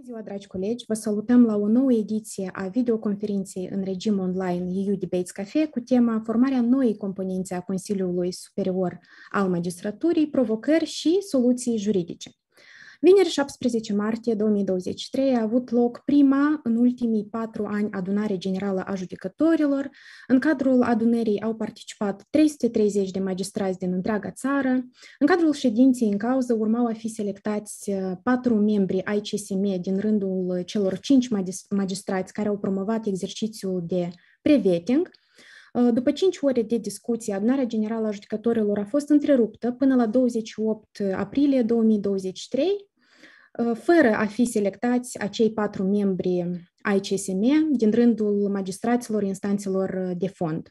ziua, dragi colegi! Vă salutăm la o nouă ediție a videoconferinței în regim online EU Debates Cafe cu tema formarea noii componențe a Consiliului Superior al Magistraturii, provocări și soluții juridice. Vineri 17 martie 2023 a avut loc prima în ultimii 4 ani adunare generală a judecătorilor. În cadrul adunării au participat 330 de magistrați din întreaga țară. În cadrul ședinței în cauză urmau a fi selectați 4 membri ai CSM din rândul celor 5 magistrați care au promovat exercițiul de pre-vetting. După 5 ore de discuție, adunarea generală a judecătorilor a fost întreruptă până la 28 aprilie 2023, fără a fi selectați acei 4 membri ai CSM din rândul magistraților instanțelor de fond.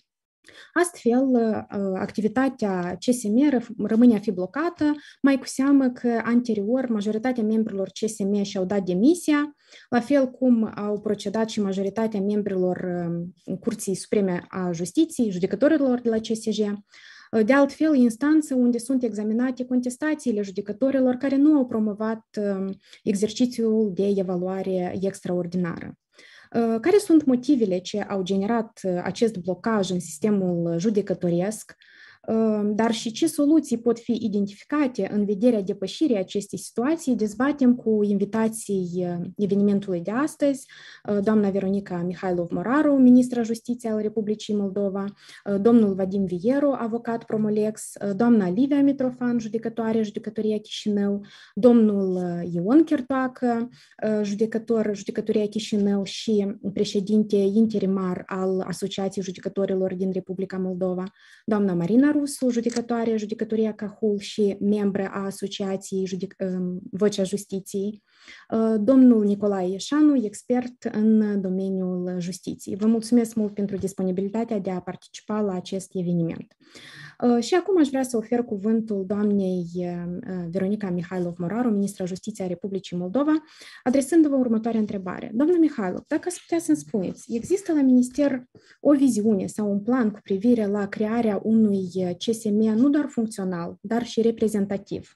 Astfel, activitatea CSM rămâne a fi blocată, mai cu seamă că anterior majoritatea membrilor CSM și-au dat demisia, la fel cum au procedat și majoritatea membrilor Curții Supreme a Justiției, judecătorilor de la CSJ. De altfel, instanță unde sunt examinate contestațiile judecătorilor care nu au promovat exercițiul de evaluare extraordinară. Care sunt motivele ce au generat acest blocaj în sistemul judecătoresc, dar și ce soluții pot fi identificate în vederea depășirii acestei situații? Dezbatem cu invitații evenimentului de astăzi, doamna Veronica Mihailov-Moraru, ministra Justiției al Republicii Moldova, domnul Vadim Vieru, avocat Promolex, doamna Livia Mitrofan, judecătoare, Judecătoria Chișinău, domnul Ion Chertoacă, Judecătoria Chișinău și președinte interimar al Asociației Judecătorilor din Republica Moldova, doamna Marina Rusu, judecătoare, Judecătoria Cahul și membră a Asociației Vocea Justiției, domnul Nicolae Ieșanu, expert în domeniul justiției. Vă mulțumesc mult pentru disponibilitatea de a participa la acest eveniment. Și acum aș vrea să ofer cuvântul doamnei Veronica Mihailov-Moraru, ministra Justiției a Republicii Moldova, adresându-vă următoarea întrebare. Doamna Mihailov, dacă ați putea să-mi spuneți, există la Minister o viziune sau un plan cu privire la crearea unui CSM nu doar funcțional, dar și reprezentativ?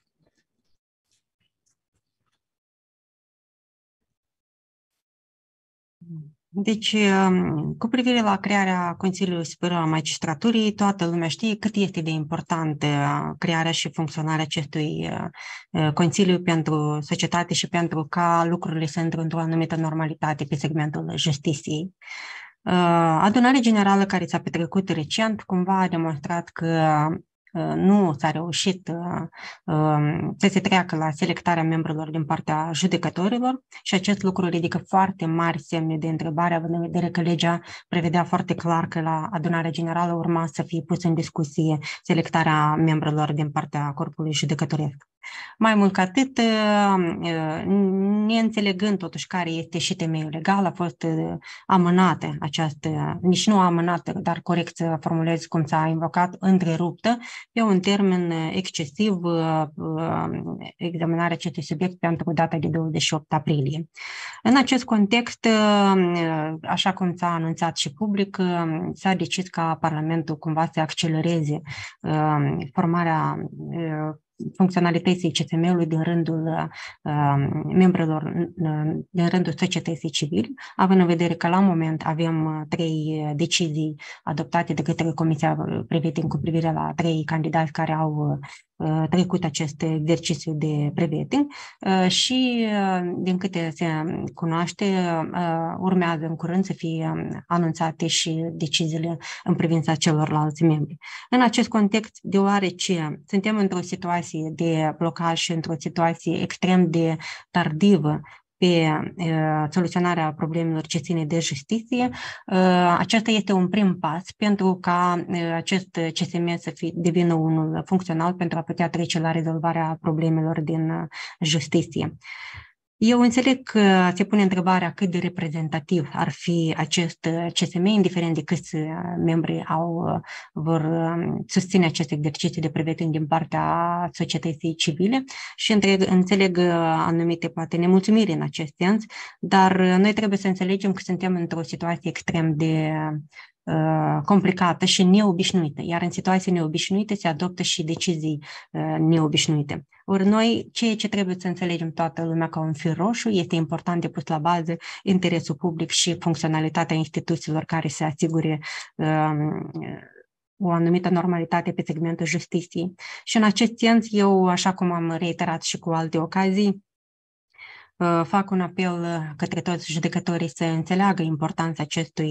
Deci, cu privire la crearea Consiliului Superior al Magistraturii, toată lumea știe cât este de importantă crearea și funcționarea acestui Consiliu pentru societate și pentru ca lucrurile să intre într-o anumită normalitate pe segmentul justiției. Adunarea generală care s-a petrecut recent cumva a demonstrat că nu s-a reușit să se treacă la selectarea membrilor din partea judecătorilor și acest lucru ridică foarte mari semne de întrebare, având în vedere că legea prevedea foarte clar că la adunarea generală urma să fie pusă în discuție selectarea membrilor din partea corpului judecătoresc. Mai mult ca atât, neînțelegând totuși care este și temeiul legal, a fost amânată această, nici nu amânată, dar corect să formulez cum s-a invocat, întreruptă pe un termen excesiv examinarea acestui subiect pentru data de 28 aprilie. În acest context, așa cum s-a anunțat și public, s-a decis ca Parlamentul cumva să accelereze formarea funcționalității CSM-ului din rândul membrilor, din rândul societății civile, având în vedere că la moment avem 3 decizii adoptate de către Comisia Pre-vetting cu privire la 3 candidați care au trecut acest exercițiu de pre-vetting și, din câte se cunoaște, urmează în curând să fie anunțate și deciziile în privința celorlalți membri. În acest context, deoarece suntem într-o situație de blocaj și într-o situație extrem de tardivă pe soluționarea problemelor ce ține de justiție, acesta este un prim pas pentru ca acest CSM să devină unul funcțional pentru a putea trece la rezolvarea problemelor din justiție. Eu înțeleg că se pune întrebarea cât de reprezentativ ar fi acest CSM, indiferent de câți membri vor susține acest exercițiu de pre-vetting din partea societății civile și înțeleg anumite poate nemulțumiri în acest sens, dar noi trebuie să înțelegem că suntem într-o situație extrem de complicată și neobișnuită, iar în situații neobișnuite se adoptă și decizii neobișnuite. Ori noi, ceea ce trebuie să înțelegem toată lumea ca un fir roșu, este important de pus la bază interesul public și funcționalitatea instituțiilor care se asigure o anumită normalitate pe segmentul justiției. Și în acest sens, eu, așa cum am reiterat și cu alte ocazii, fac un apel către toți judecătorii să înțeleagă importanța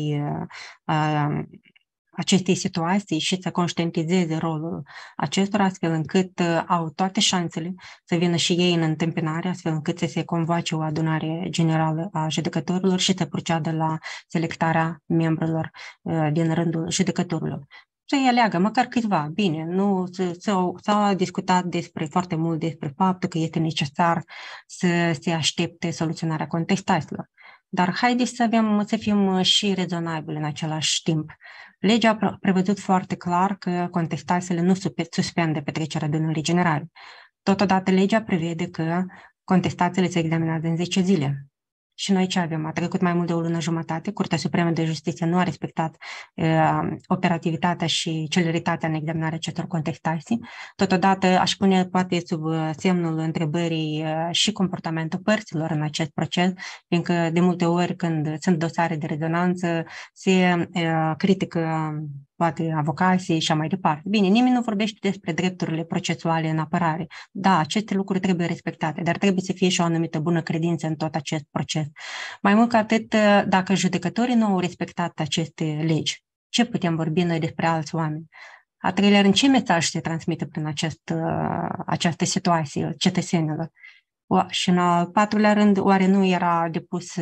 acestei situații și să conștientizeze rolul acestora, astfel încât au toate șansele să vină și ei în întâmpinare, astfel încât să se convoace o adunare generală a judecătorilor și să proceadă la selectarea membrilor din rândul judecătorilor. Să-i aleagă, măcar câțiva, bine, nu s-a discutat foarte mult despre faptul că este necesar să se aștepte soluționarea contestațiilor. Dar haideți să fim și rezonabili în același timp. Legea a prevăzut foarte clar că contestațiile nu suspendă petrecerea adunării generale. Totodată legea prevede că contestațiile se examinează în 10 zile. Și noi ce avem? A trecut mai mult de o lună jumătate, Curtea Supremă de Justiție nu a respectat operativitatea și celeritatea în examinarea acestor contestații. Totodată aș pune poate sub semnul întrebării și comportamentul părților în acest proces, fiindcă de multe ori când sunt dosare de rezonanță se critică poate avocații și mai departe. Bine, nimeni nu vorbește despre drepturile procesuale în apărare. Da, aceste lucruri trebuie respectate, dar trebuie să fie și o anumită bună credință în tot acest proces. Mai mult ca atât, dacă judecătorii nu au respectat aceste legi, ce putem vorbi noi despre alți oameni? A treilea rând, ce mesaj se transmite prin această situație cetățenilor? Și în al patrulea rând, oare nu era depus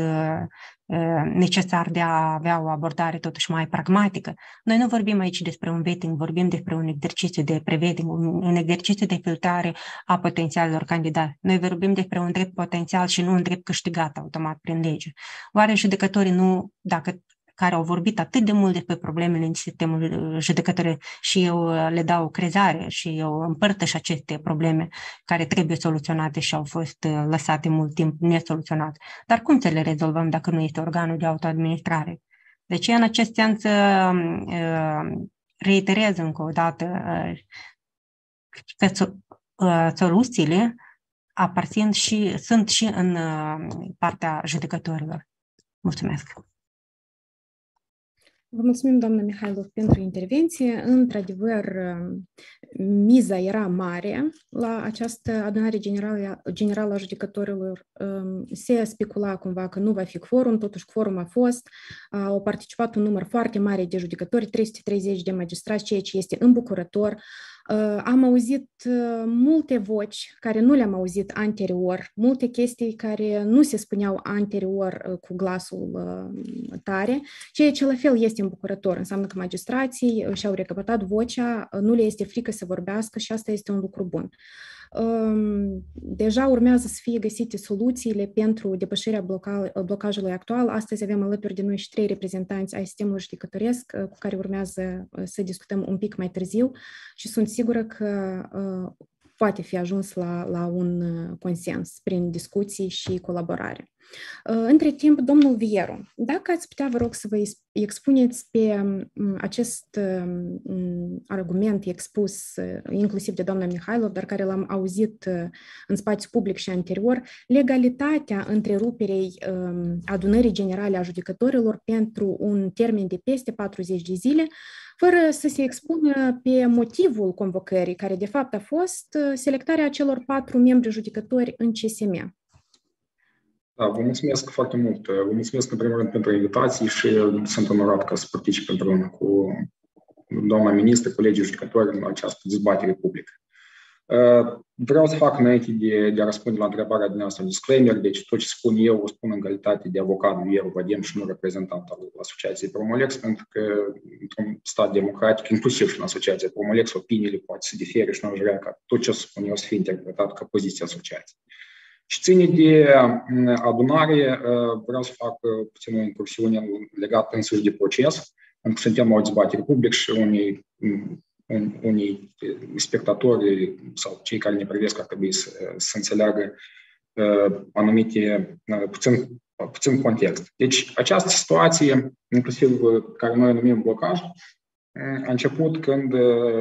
necesar de a avea o abordare totuși mai pragmatică? Noi nu vorbim aici despre un vetting, vorbim despre un exercițiu de prevedere, un exercițiu de filtrare a potențialilor candidați. Noi vorbim despre un drept potențial și nu un drept câștigat automat prin lege. Oare judecătorii nu, care au vorbit atât de mult despre problemele în sistemul judecătorii și eu le dau crezare și eu împărtăș aceste probleme care trebuie soluționate și au fost lăsate mult timp nesoluționate. Dar cum să le rezolvăm dacă nu este organul de autoadministrare? Deci, în acest sens, reiterez încă o dată că soluțiile aparțin și sunt și în partea judecătorilor. Mulțumesc! Vă mulțumim, doamnă Mihailov, pentru intervenție. Într-adevăr, miza era mare la această adunare generală a judecătorilor. Se specula cumva că nu va fi quorum, totuși quorum a fost. Au participat un număr foarte mare de judecători, 330 de magistrați, ceea ce este îmbucurător. Am auzit multe voci care nu le-am auzit anterior, multe chestii care nu se spuneau anterior cu glasul tare, ceea ce la fel este îmbucurător. Înseamnă că magistrații și-au recăpătat vocea, nu le este frică să vorbească și asta este un lucru bun. Deja urmează să fie găsite soluțiile pentru depășirea blocajului actual. Astăzi avem alături de noi și 3 reprezentanți ai sistemului judecătoresc cu care urmează să discutăm un pic mai târziu și sunt sigură că poate fi ajuns la un consens prin discuții și colaborare. Între timp, domnul Vieru, dacă ați putea, vă rog, să vă expuneți pe acest argument expus inclusiv de doamna Mihailov, dar care l-am auzit în spațiu public și anterior, legalitatea întreruperei adunării generale a judecătorilor pentru un termen de peste 40 de zile, fără să se expună pe motivul convocării, care de fapt a fost selectarea celor 4 membri judecători în CSM. Da, vă mulțumesc foarte mult. Vă mulțumesc în primul rând pentru invitații și sunt onorat ca să particip împreună cu doamna ministră, colegii judecători în această dezbatere publică. Vreau să fac înainte de a răspunde la întrebarea dumneavoastră disclaimer, deci tot ce spun eu o spun în calitate de avocat Vieru Vadem și nu reprezentant al Asociației Promolex, pentru că într-un stat democratic, inclusiv și în Asociația Promolex, opiniile poate să difere și nu aș vrea ca tot ce spun eu să fie interpretat ca poziția asociației. Și ține de adunare, vreau să fac puțin o incursiune legată însuși de proces, pentru că suntem la o dezbatere publică și unii spectatori sau cei care ne privesc ar trebui să înțeleagă anumite, puțin puțin context. Deci această situație, inclusiv care noi numim blocaj, a început când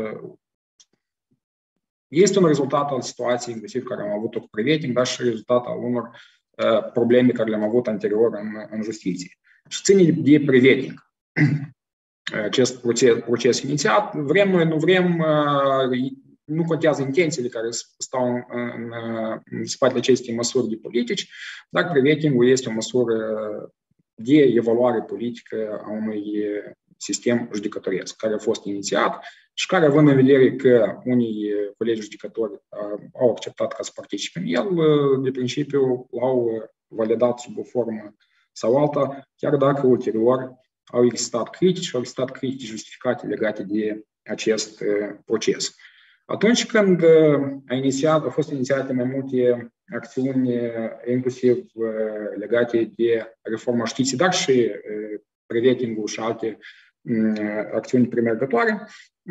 este un rezultat al situației, inclusiv care am avut-o cu Preveting, dar și rezultat al unor probleme care le-am avut anterior în justiție. Și ține de Preveting. Acest proces inițiat, vrem noi, nu vrem, nu contează intențiile care stau în spatele acestei măsuri de politici, dar Preveting-ul este o măsură de evaluare politică a unui sistem judecătoresc, care a fost inițiat și care, având în vedere că unii colegi judecători au acceptat ca să participe în el, de principiu l-au validat sub o formă sau alta, chiar dacă ulterior au existat critici justificate legate de acest proces. Atunci când au fost inițiate mai multe acțiuni, inclusiv legate de reforma justiției, dar și Preveting-ul și alte acțiuni premergătoare,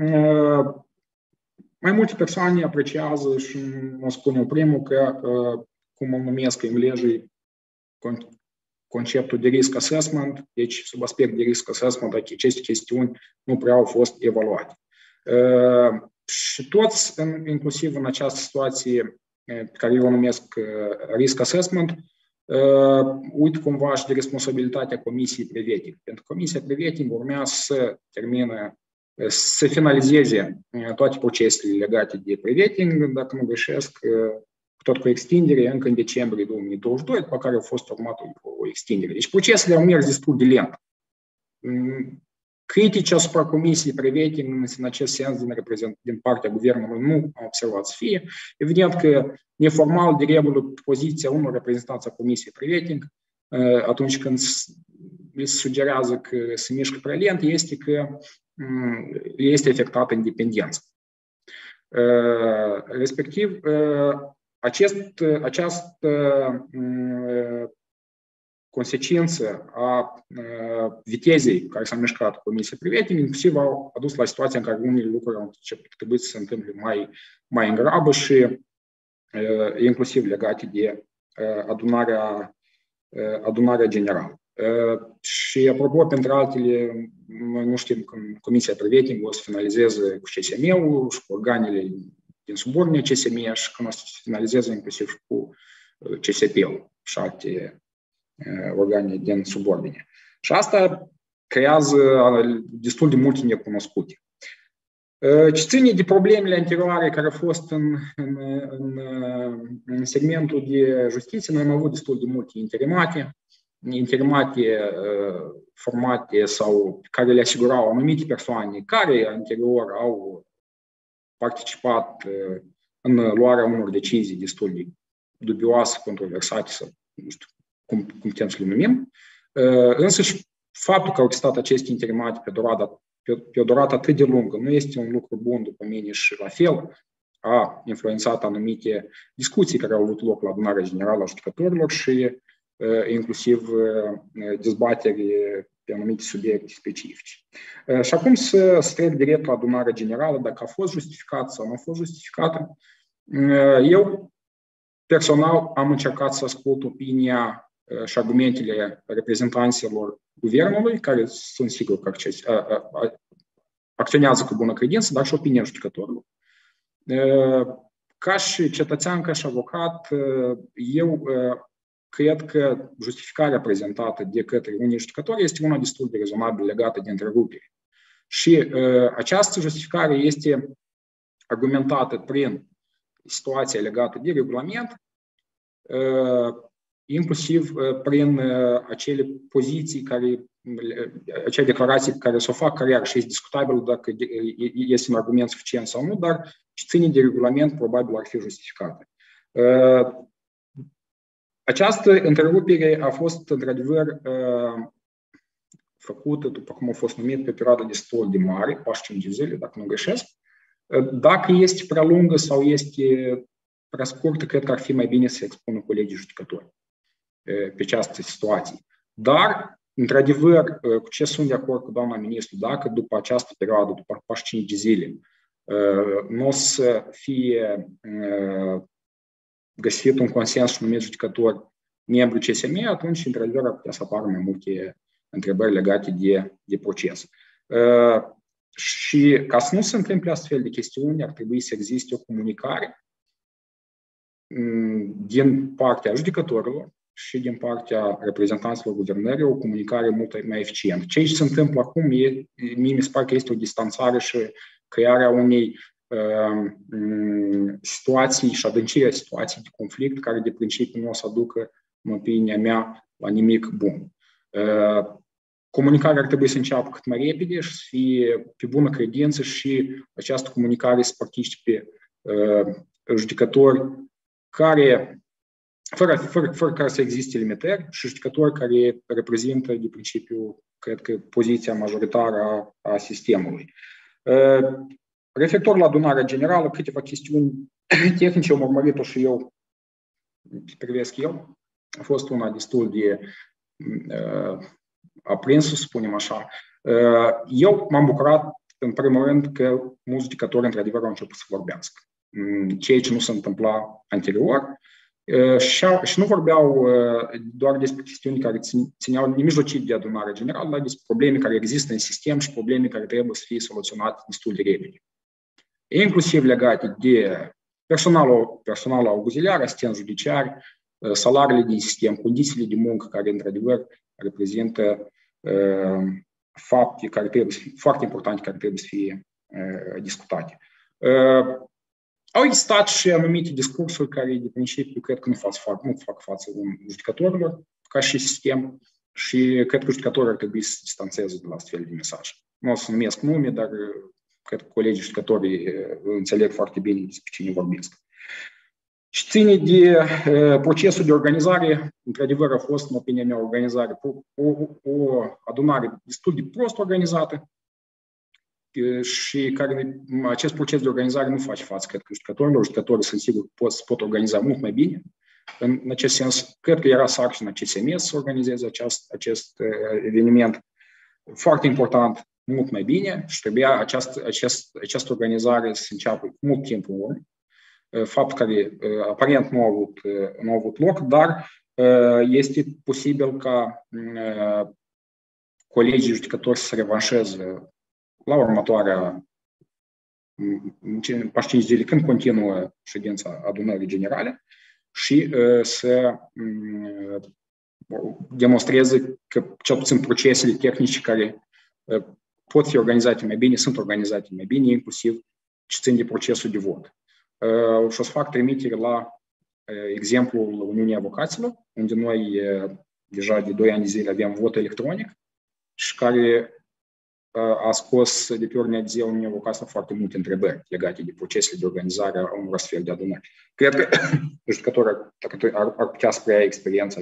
mai multe persoane apreciază și mă spune primul că, cum îl numesc în lege, conceptul de risk assessment, deci sub aspect de risk assessment, aceste chestiuni nu prea au fost evaluate. Și toți, inclusiv în această situație pe care eu o numesc risk assessment, uit cumva și de responsabilitatea Comisiei Preveting. Pentru că Comisia Preveting urmează să finalizeze toate procesele legate de Preveting, dacă nu greșesc, tot cu extindere încă în decembrie 2022, după care a fost urmată o extindere. Deci procesele au mers destul de lent. Critici asupra Comisiei Preveting în acest sens din partea Guvernului nu au observat să fie. Evident că neformal, de regulă, poziția unor reprezentanți a Comisiei Preveting, atunci când li se sugerează că se mișcă prea lent, este că este afectată independența. Respectiv, această consecință a vitezei care s-a mișcat Comisia Preveting, inclusiv au adus la situația în care unele lucruri au trebuit să se întâmple mai în grabă și inclusiv legate de adunarea generală. Și apropo, pentru altele, noi nu știm când Comisia Preveting o să finalizeze cu CSM-ul și cu organele din subordine CSM și când o să finalizeze inclusiv cu CSP-ul și alte organe din subordine. Și asta creează destul de multe necunoscute. Ce ține de problemele anterioare care au fost în segmentul de justiție, noi am avut destul de multe interimate formate sau care le asigurau anumite persoane care anterior au participat în luarea unor decizii destul de dubioase, controversate sau nu știu cum putem să le numim. Însă și faptul că au existat aceste interimate pe o durată atât de lungă nu este un lucru bun după mine și la fel a influențat anumite discuții care au avut loc la adunarea generală a judecătorilor și inclusiv dezbateri pe anumite subiecte specifice. Și acum să trec direct la adunarea generală, dacă a fost justificată sau nu a fost justificată. Eu personal am încercat să ascult opinia și argumentele reprezentanților guvernului, care sunt sigur că acționează cu bună credință, dar și opinia judecătorilor. Ca și cetățean, ca și avocat, eu cred că justificarea prezentată de către unii judecători este una destul de rezonabil legată de întrerupere. Și această justificare este argumentată prin situația legată de regulament, inclusiv prin acele poziții acele declarații care s-o fac, care și este discutabil dacă este un argument suficient sau nu, dar ce ține de regulament probabil ar fi justificată. Această întrerupere a fost într-adevăr făcută, după cum a fost numit, pe perioadă destul de mare, 45 de zile, dacă nu greșesc. Dacă este prea lungă sau este prea scurtă, cred că ar fi mai bine să expună colegii judecători pe această situație. Dar, într-adevăr, cu ce sunt de acord cu doamna ministru, dacă după această perioadă, după 45 de zile, nu o să fie găsit un consens și numit judecători membru CSM, atunci, într-adevăr, ar putea să apară mai multe întrebări legate de proces. Și ca să nu se întâmple astfel de chestiuni, ar trebui să existe o comunicare din partea judecătorilor și din partea reprezentanților guvernării, o comunicare mult mai eficientă. Ce se întâmplă acum, mie mi se pare că este o distanțare și crearea unei situații și adâncirea situației de conflict care de principiu nu o să aducă, în opinia mea, la nimic bun. Comunicarea ar trebui să înceapă cât mai repede și să fie pe bună credință și această comunicare să participe judecători care, fără care să existe limitări și judecători care reprezintă, de principiu, cred că, poziția majoritară a sistemului. Referitor la adunarea generală, câteva chestiuni tehnice am urmărit-o și eu, privesc eu. A fost una destul de aprinsă, să spunem așa. Eu m-am bucurat, în primul rând, că mulți judecători, într-adevăr, au început să vorbească. Ceea ce nu se întâmpla anterior. Și nu vorbeau doar despre chestiuni care țineau nemijlocit de adunare generală, dar despre probleme care există în sistem și probleme care trebuie să fie soluționate destul de repede. Inclusiv legate de personalul auxiliar, asistenți judiciari, salariile din sistem, condițiile de muncă care, într-adevăr, reprezintă fapte foarte importante care trebuie să fie discutate. Au existat și anumite discursuri care, de principiu, cred că nu fac față judecătorilor ca și sistem și cred că judecătorii ar trebui să se distanțeze de la astfel de mesaje. Nu o să numesc nume, dar cred că colegii judecătorii înțeleg foarte bine despre cine vorbesc. Și ține de procesul de organizare, într-adevăr a fost, în opinia mea, o adunare destul de prost organizată și care acest proces de organizare nu face față, cred că, judecătorii sunt sigur pot organiza mult mai bine. În acest sens, cred că era sarcina CSM să organizeze acest eveniment foarte important, mult mai bine și trebuia această organizare să înceapă cu mult timp în urmă. Fapt care aparent nu a avut loc, dar este posibil ca colegii judecători să se revanșeze la următoarea 5 zile, când continuă ședința adunării generale și să demonstreze că cel puțin procesele tehnice care pot fi organizate mai bine, sunt organizate mai bine, inclusiv ce țin de procesul de vot. Și o să fac trimitere la exemplul Uniunii Avocaților, unde noi deja de 2 ani de zile avem vot electronic și care a scos de pe ordinea de zi a Uniunii Avocaților foarte multe întrebări legate de procesele de organizare a unor astfel de adunări. Cred că judecătorii ar putea să preia experiența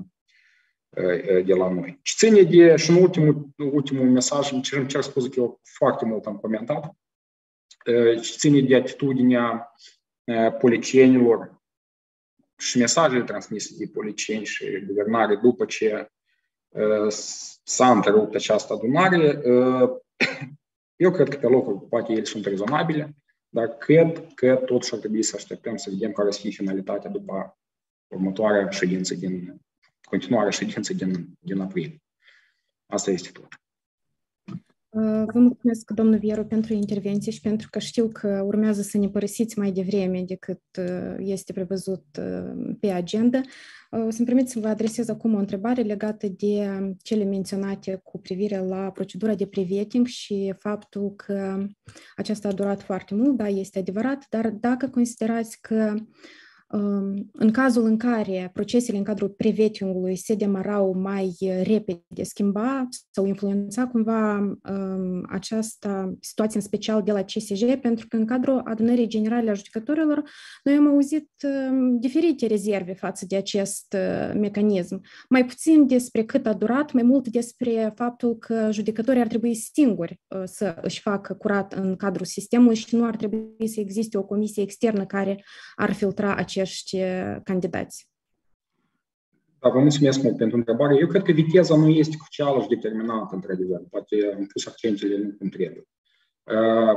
de la noi. Și ține de, și în ultimul mesaj, îmi cer scuze că eu foarte mult am comentat, și ține de atitudinea policienilor și mesajele transmise de policieni și guvernare după ce s-a întrerupt această adunare. Eu cred că pe locul poate ele sunt rezonabile, dar cred că totuși ar trebui să așteptăm să vedem care să fie finalitatea după următoarea ședință continuarea ședinței din aprilie. Asta este tot. Vă mulțumesc, domnul Vieru, pentru intervenție și pentru că știu că urmează să ne părăsiți mai devreme decât este prevăzut pe agenda. Să-mi permit să vă adresez acum o întrebare legată de cele menționate cu privire la procedura de pre-vetting și faptul că aceasta a durat foarte mult, da, este adevărat, dar dacă considerați că în cazul în care procesele în cadrul pre-vetting-ului se demarau mai repede, schimba sau influența cumva această situație în special de la CSJ, pentru că în cadrul adunării generale a judecătorilor noi am auzit diferite rezerve față de acest mecanism. Mai puțin despre cât a durat, mai mult despre faptul că judecătorii ar trebui singuri să își facă curat în cadrul sistemului și nu ar trebui să existe o comisie externă care ar filtra acești candidați. Da, vă mulțumesc mult pentru întrebare. Eu cred că viteza nu este crucială și determinantă, într-adevăr. Poate am pus accentele nu cum trebuie.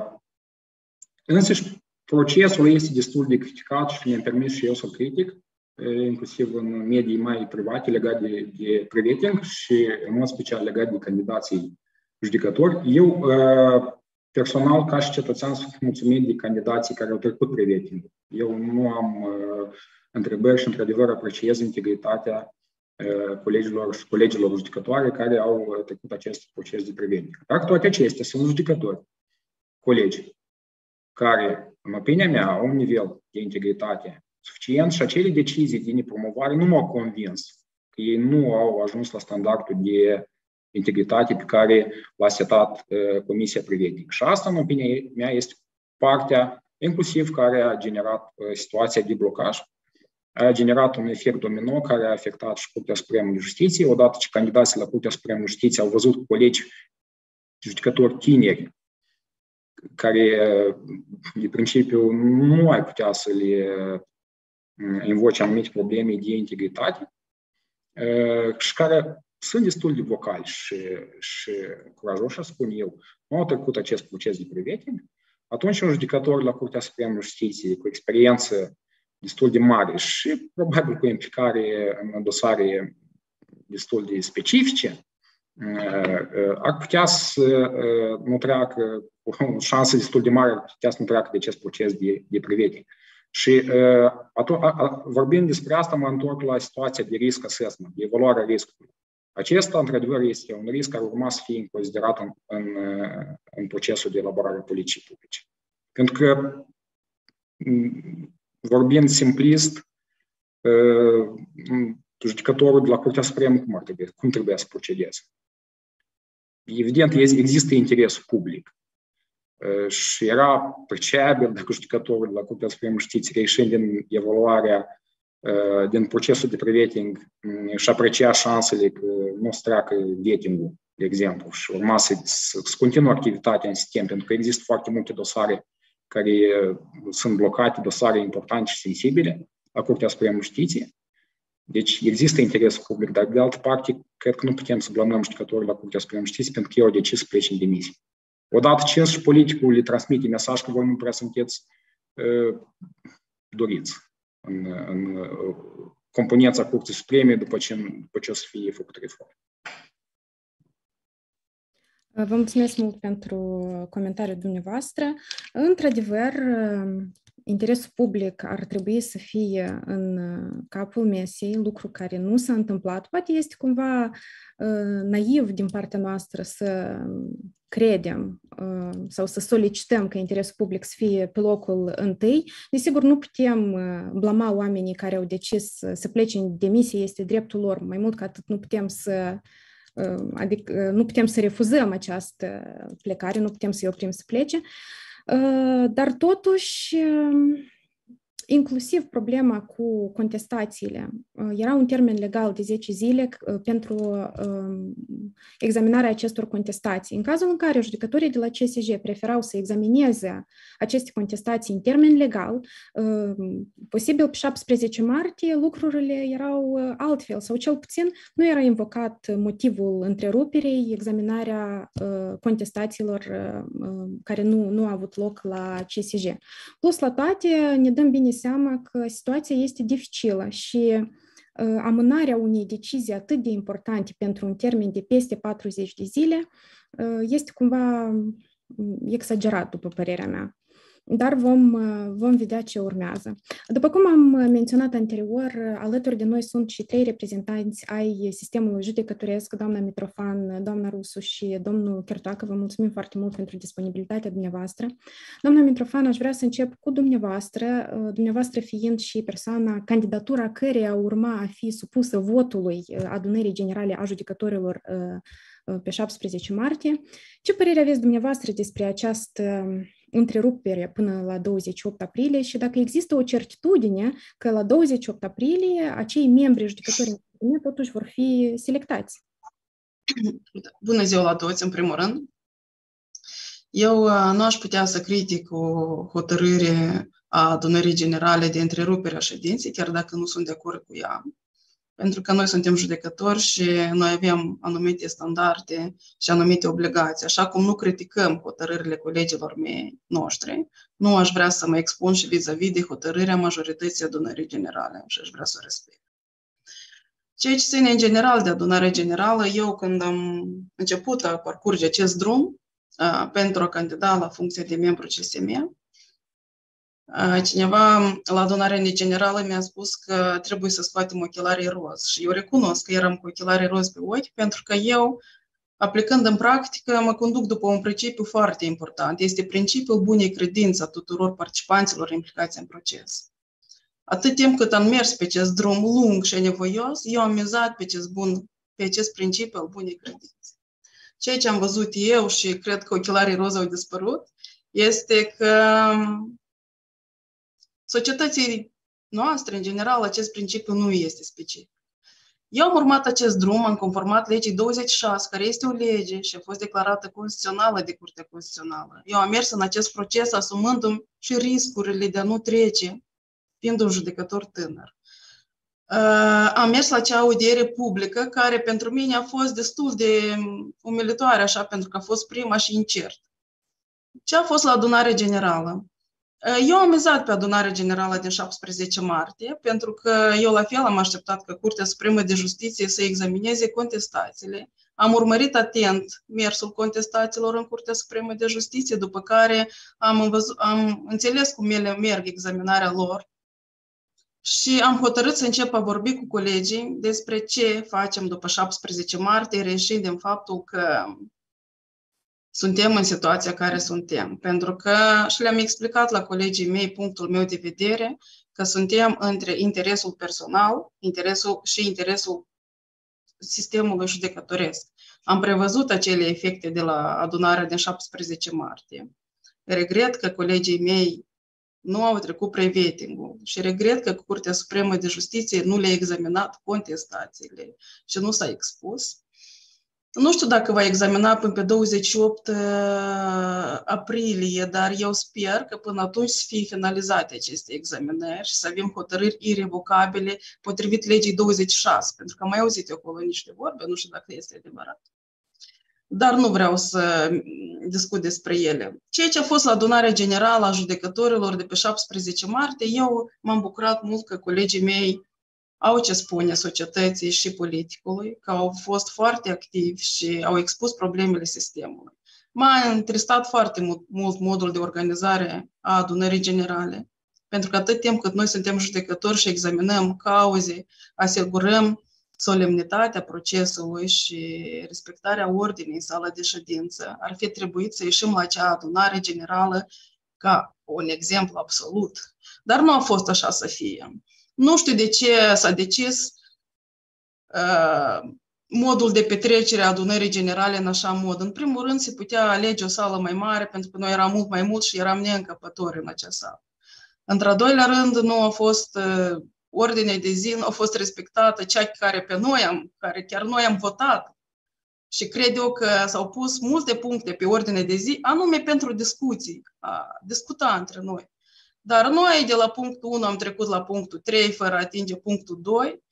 Însăși, procesul este destul de criticat și mi-am permis și eu să-l critic. inclusiv în medii mai private legate de pre-vetting și în mod special legate de candidații judecători. Eu personal, ca și cetățean, sunt mulțumit de candidații care au trecut pre-vetting. Eu nu am întrebări și, într-adevăr, apreciez integritatea colegilor și colegilor judecătoare care au trecut acest proces de pre-vetting. Dar toate acestea sunt judecători, colegi, care, în opinia mea, au un nivel de integritate suficient și acele decizii de nepromovare nu m-au convins că ei nu au ajuns la standardul de integritate pe care l-a setat Comisia pre-vetting. Și asta, în opinia mea, este partea inclusiv care a generat situația de blocaj, a generat un efect domino care a afectat și Curtea Supremă de Justiție. Odată ce candidații la Curtea Supremă de Justiție au văzut colegi judecători tineri care, de principiu, nu ai putea să le invoci anumite probleme de integritate și care sunt destul de vocali și curajoși, spun eu, nu au trecut acest proces de pre-vetting, atunci un judecător la Curtea Supremă de Justiție cu experiență destul de mare și probabil cu implicare în dosare destul de specifice, ar putea să nu treacă, cu o șansă destul de mare, ar putea să nu treacă de acest proces de pre-vetting. Și vorbind despre asta, mă întorc la situația de risk assessment, de evaluarea riscului. Acesta, într-adevăr, este un risc care urma să fie considerat în procesul de elaborare a politicii publice. Pentru că, vorbind simplist, judecătorul de la Curtea Supremă cum trebuie să procedeze? Evident, există interesul public. Și era precabil dacă judecătorul de la Curtea Supremă Justiție, reieșind din evaluarea, din procesul de pre-vetting, și aprecia șansele că nu o să treacă vetting-ul, de exemplu, și urma să continuă activitatea în sistem, pentru că există foarte multe dosare care sunt blocate, dosare importante și sensibile la Curtea Supremă Justiție. Deci există interesul public, dar de altă parte, cred că nu putem să blămăm judecătorii la Curtea Supremă Justiție pentru că ei au decis să plece în demisie. Odată ce și politicul le transmite mesaj că voi nu prea sunteți doriți în componența Curții Supreme după ce o să fie făcut reformă. Vă mulțumesc mult pentru comentariul dumneavoastră. Într-adevăr, interesul public ar trebui să fie în capul mesei, lucru care nu s-a întâmplat. Poate este cumva naiv din partea noastră să credem sau să solicităm că interesul public să fie pe locul întâi. Desigur, nu putem blama oamenii care au decis să plece în demisie, este dreptul lor. Mai mult ca atât, nu putem să refuzăm această plecare, nu putem să-i oprim să plece, dar totuși, inclusiv problema cu contestațiile. Era un termen legal de 10 zile pentru examinarea acestor contestații. În cazul în care judecătorii de la CSJ preferau să examineze aceste contestații în termen legal, posibil pe 17 martie lucrurile erau altfel, sau cel puțin nu era invocat motivul întreruperei, examinarea contestațiilor care nu a avut loc la CSJ. Plus la toate, ne dăm bine seama că situația este dificilă și amânarea unei decizii atât de importante pentru un termen de peste 40 de zile este cumva exagerat, după părerea mea. Dar vom vedea ce urmează. După cum am menționat anterior, alături de noi sunt și 3 reprezentanți ai sistemului judecătoresc, doamna Mitrofan, doamna Rusu și domnul Chertoacă. Vă mulțumim foarte mult pentru disponibilitatea dumneavoastră. Doamna Mitrofan, aș vrea să încep cu dumneavoastră fiind și candidatura căreia urma a fi supusă votului Adunării Generale a Judecătorilor pe 17 martie. Ce părere aveți dumneavoastră despre această întrerupere până la 28 aprilie și dacă există o certitudine că la 28 aprilie acei membri judecători totuși vor fi selectați? Bună ziua la toți, în primul rând. Eu nu aș putea să critic o hotărâre a Adunării Generale de întrerupere a ședinței, chiar dacă nu sunt de acord cu ea. Pentru că noi suntem judecători și noi avem anumite standarde și anumite obligații. Așa cum nu criticăm hotărârile colegilor mei noștri, nu aș vrea să mă expun și vis-a-vis de hotărârea majorității adunării generale și aș vrea să o respect. Ceea ce ține în general de adunarea generală, eu când am început a parcurge acest drum pentru a candida la funcția de membru CSM, cineva la adunarea generală mi-a spus că trebuie să scoatem ochelarii roz și eu recunosc că eram cu ochelarii roz pe ochi pentru că eu, aplicând în practică, mă conduc după un principiu foarte important. Este principiul bunei credințe a tuturor participanților implicați în proces. Atât timp cât am mers pe acest drum lung și nevoios, eu am mizat pe acest principiu al bunei credințe. Ceea ce am văzut eu și cred că ochelarii roz au dispărut, este că societății noastre, în general, acest principiu nu este specific. Eu am urmat acest drum, am conformat legii 26, care este o lege și a fost declarată constituțională de Curtea Constituțională. Eu am mers în acest proces asumându-mi și riscurile de a nu trece, fiind un judecător tânăr. Am mers la acea audiere publică, care pentru mine a fost destul de umilitoare, așa, pentru că a fost prima și incert. Ce a fost la adunare generală? Eu am mizat pe adunarea generală din 17 martie, pentru că eu la fel am așteptat că Curtea Supremă de Justiție să examineze contestațiile. Am urmărit atent mersul contestațiilor în Curtea Supremă de Justiție, după care am înțeles cum ele merg examinarea lor și am hotărât să încep a vorbi cu colegii despre ce facem după 17 martie, reieșind din faptul că suntem în situația care suntem. Pentru că și le-am explicat la colegii mei punctul meu de vedere că suntem între interesul personal și interesul sistemului judecătoresc. Am prevăzut acele efecte de la adunarea din 17 martie. Regret că colegii mei nu au trecut pre-vetting-ul și regret că Curtea Supremă de Justiție nu le-a examinat contestațiile și nu s-a expus. Nu știu dacă va examina până pe 28 aprilie, dar eu sper că până atunci să fie finalizate aceste examinări și să avem hotărâri irrevocabile potrivit legii 26, pentru că am mai auzit eu acolo niște vorbe, nu știu dacă este adevărat. Dar nu vreau să discut despre ele. Ceea ce a fost la adunarea generală a judecătorilor de pe 17 martie, eu m-am bucurat mult că colegii mei au ce spune societății și politicului, că au fost foarte activi și au expus problemele sistemului. M-a întristat foarte mult modul de organizare a adunării generale, pentru că atât timp cât noi suntem judecători și examinăm cauze, asigurăm solemnitatea procesului și respectarea ordinii în sala de ședință, ar fi trebuit să ieșim la acea adunare generală ca un exemplu absolut. Dar nu a fost așa să fie. Nu știu de ce s-a decis modul de petrecere a adunării generale în așa mod. În primul rând, se putea alege o sală mai mare, pentru că noi eram mult mai mulți și eram neîncăpători în acea sală. Într-al doilea rând, nu a fost ordinea de zi, nu a fost respectată cea care chiar noi am votat. Și cred eu că s-au pus multe puncte pe ordine de zi, anume pentru discuții, a discuta între noi. Dar noi de la punctul 1 am trecut la punctul 3 fără a atinge punctul 2.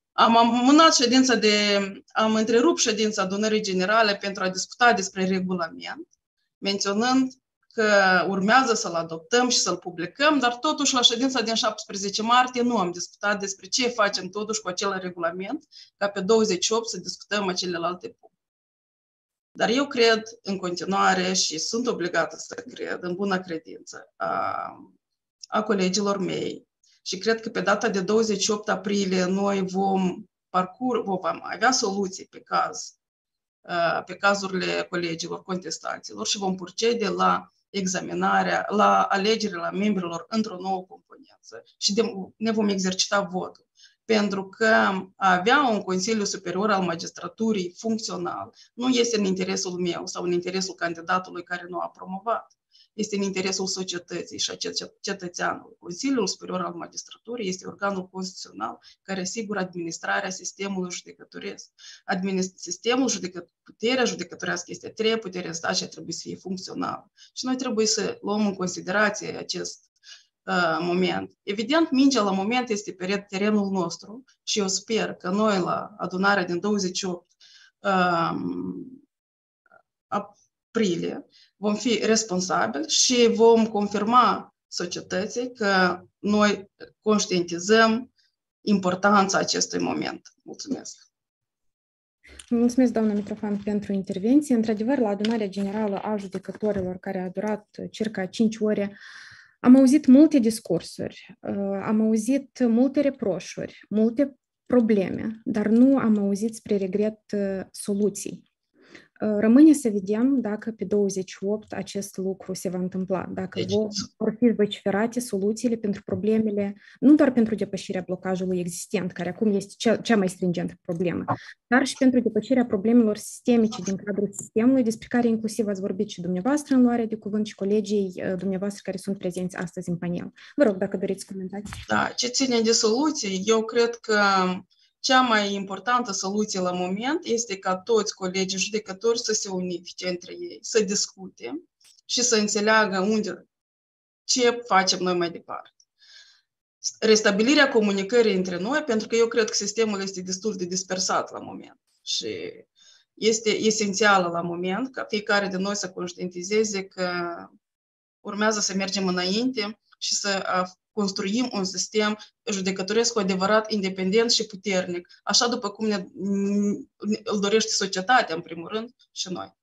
Am întrerupt ședința adunării generale pentru a discuta despre regulament, menționând că urmează să-l adoptăm și să-l publicăm, dar totuși la ședința din 17 martie nu am discutat despre ce facem totuși cu acel regulament, ca pe 28 să discutăm acelelalte puncte. Dar eu cred în continuare și sunt obligată să cred în bună credință a colegilor mei și cred că pe data de 28 aprilie noi vom avea soluții pe cazurile colegilor contestaților și vom procede la la alegerea membrilor într-o nouă componență și ne vom exercita votul. Pentru că a avea un Consiliu Superior al Magistraturii funcțional nu este în interesul meu sau în interesul candidatului care nu a promovat. Este în interesul societății și a cetățeanului. Consiliul Superior al Magistraturii este organul constituțional care asigură administrarea sistemului judecătoresc. Puterea judecătorească este trei puteri în stat și trebuie să fie funcțională. Și noi trebuie să luăm în considerație acest moment. Evident, mingea la moment este pe terenul nostru și eu sper că noi la adunarea din 28 aprilie vom fi responsabili și vom confirma societății că noi conștientizăm importanța acestui moment. Mulțumesc! Mulțumesc, doamna Mitrofan, pentru intervenție. Într-adevăr, la adunarea generală a judecătorilor, care a durat circa 5 ore, am auzit multe discursuri, am auzit multe reproșuri, multe probleme, dar nu am auzit, spre regret, soluții. Rămâne să vedem dacă pe 28 acest lucru se va întâmpla, dacă vor fi vociferate soluțiile pentru problemele, nu doar pentru depășirea blocajului existent, care acum este cea mai stringentă problemă, dar și pentru depășirea problemelor sistemice din cadrul sistemului, despre care inclusiv ați vorbit și dumneavoastră în luarea de cuvânt și colegii dumneavoastră care sunt prezenți astăzi în panel. Vă rog, dacă doriți comentați. Da, ce ține de soluții, eu cred că cea mai importantă soluție la moment este ca toți colegii judecători să se unifice între ei, să discute și să înțeleagă ce facem noi mai departe. Restabilirea comunicării între noi, pentru că eu cred că sistemul este destul de dispersat la moment și este esențială la moment ca fiecare de noi să conștientizeze că urmează să mergem înainte și să construim un sistem judecătoresc cu adevărat independent și puternic, așa după cum îl dorește societatea, în primul rând, și noi.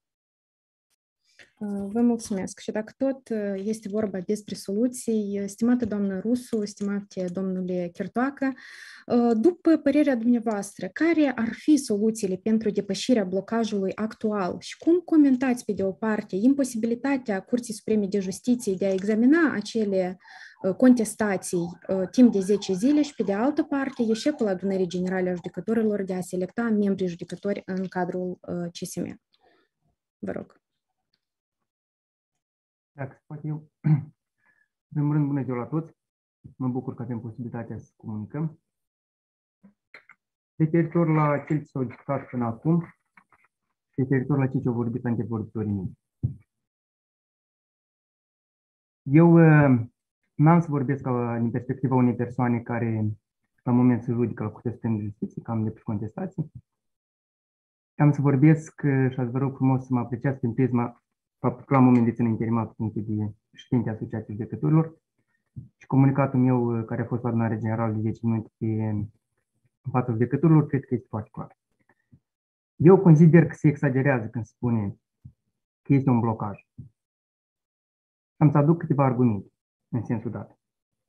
Vă mulțumesc. Și dacă tot este vorba despre soluții, stimată doamnă Rusu, stimate domnule Chertoacă, după părerea dumneavoastră, care ar fi soluțiile pentru depășirea blocajului actual și cum comentați, pe de o parte, imposibilitatea Curții Supreme de Justiție de a examina acele contestații timp de 10 zile și, pe de altă parte, eșecul adunării generale a judecătorilor de a selecta membrii judecători în cadrul CSM? Vă rog. Dacă pot eu, în primul rând, bună ziua la toți. Mă bucur că avem posibilitatea să comunicăm. Referitor la cel ce s-au discutat până acum, referitor la ce au vorbit antevorbitorii mei. Eu n-am să vorbesc din perspectiva unei persoane care, la moment, se judică la Curtea Supremă de Justiție, că am depus contestații. Am să vorbesc și ați vă rog frumos să mă apreciați prin prisma faptul că la moment de țină interimat funcție de președinte Asociației Judecătorilor și comunicatul meu care a fost la adunare generală de 10 minute în fața judecătorilor, cred că este foarte clar. Eu consider că se exagerează când spune că este un blocaj. Am să aduc câteva argumente în sensul dat.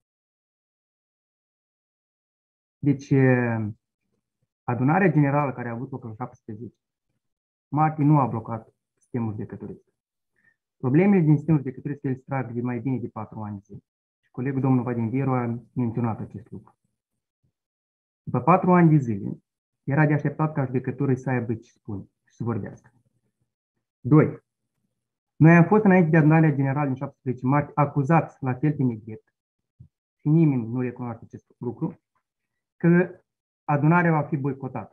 Deci, adunarea generală care a avut loc la 17 martie nu a blocat sistemul judecătoresc. Problemele din sistemul judecătoresc se trag de mai bine de 4 ani. Și colegul domnul Vadim Vieru a menționat acest lucru. După 4 ani de zile, era de așteptat ca judecătorii să aibă ce spune și să vorbească. 2. Noi am fost înainte de adunarea generală din 17 martie acuzați la fel pe negret și nimeni nu recunoaște acest lucru, că adunarea va fi boicotată.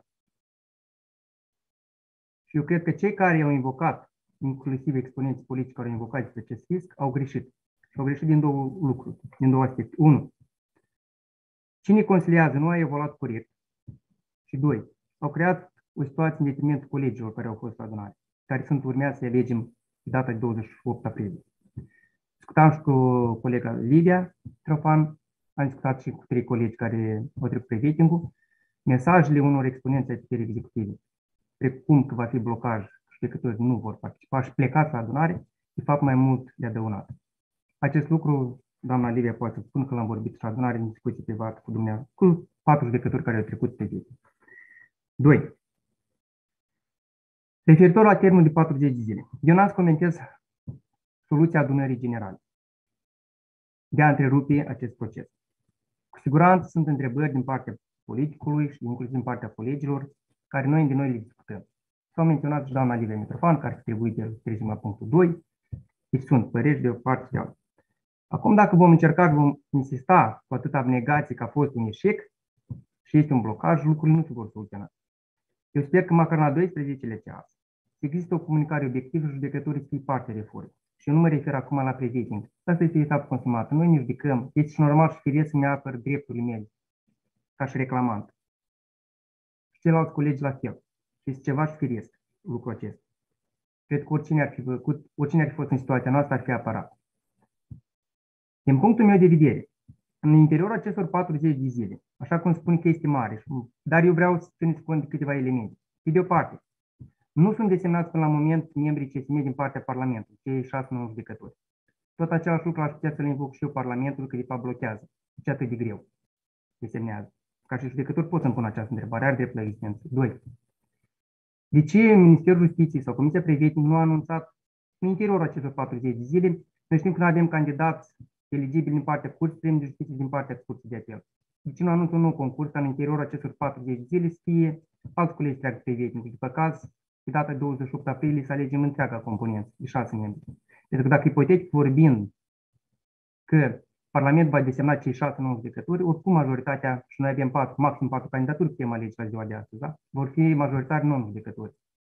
Și eu cred că cei care au invocat, inclusiv exponenții politici care au invocat despre acest risc, au greșit. Și au greșit din două lucruri, din două aspecte. 1. Cine consiliază nu a evoluat corect. Și 2. Au creat o situație în detrimentul colegilor care au fost la adunare, care urmează să alegem data de 28 aprilie. Discutam și cu colega Lidia Trofan, am discutat și cu 3 colegi care au trecut pe vetting-ul. Mesajele unor exponenți ai puterii executive, precum că va fi blocaj și judecătorii nu vor participa și plecați la adunare, de fapt mai mult de adăunat. Acest lucru, doamna Lidia poate să spun că l-am vorbit și la adunare în discuție privată cu dumneavoastră, cu 4 judecători care au trecut pe vetting. 2. Referitor la termenul de 40 de zile, eu n-am să comentez soluția adunării generale de a întrerupe acest proces. Cu siguranță sunt întrebări din partea politicului și inclusiv din partea colegilor, care noi din noi le discutăm. S-au menționat și doamna Lidia Mitrofan, care trebuie să trecem la punctul 2, deci sunt păreri de o parte și de alta. Acum, dacă vom încerca, vom insista cu atâta abnegație că a fost un eșec și este un blocaj, lucrurile nu se vor soluționa. Eu sper că măcar la 12 ceas există o comunicare obiectivă și judecătorii să fie parte reformei. și eu nu mă refer acum la pre-vetting. Asta este etapa consumată. Noi ne judecăm. Este și normal și firesc să-mi apăr drepturile mele, ca și reclamant. Și ceilalți colegi la fel. Este ceva și firesc lucrul acesta. Cred că oricine ar fi făcut, oricine ar fi fost în situația noastră, ar fi apărat. Din punctul meu de vedere, în interiorul acestor 40 de zile, așa cum spun că este mare, dar eu vreau să țineți cont de câteva elemente. De o parte, nu sunt desemnați până la moment membrii CSM din partea Parlamentului, cei 6 nou judecători. Tot același lucru aș putea să le invoc și eu Parlamentul, că de fapt blochează. Ce atât de greu desemnează. Ca și judecător pot să-mi pun această întrebare, are drept la existență. 2. De ce Ministerul Justiției sau Comisia Pre-vetting nu a anunțat în interiorul acestor 40 de zile? Noi știm că nu avem candidați eligibili din partea Curții Supreme de Justiție din partea Curții de Apel. De ce nu anunță un nou concurs în interiorul acestor 40 de zile să fie alți colegi treacă Pre-vetting? După caz, pe data 28 aprilie să alegem întreaga componență de 6 membri. Pentru că dacă ipotetic vorbind că Parlamentul va desemna cei 6 nou judecători, oricum majoritatea, și noi avem maxim 4 candidaturi putem alege la ziua de astăzi, da? Vor fi majoritari non-judecători.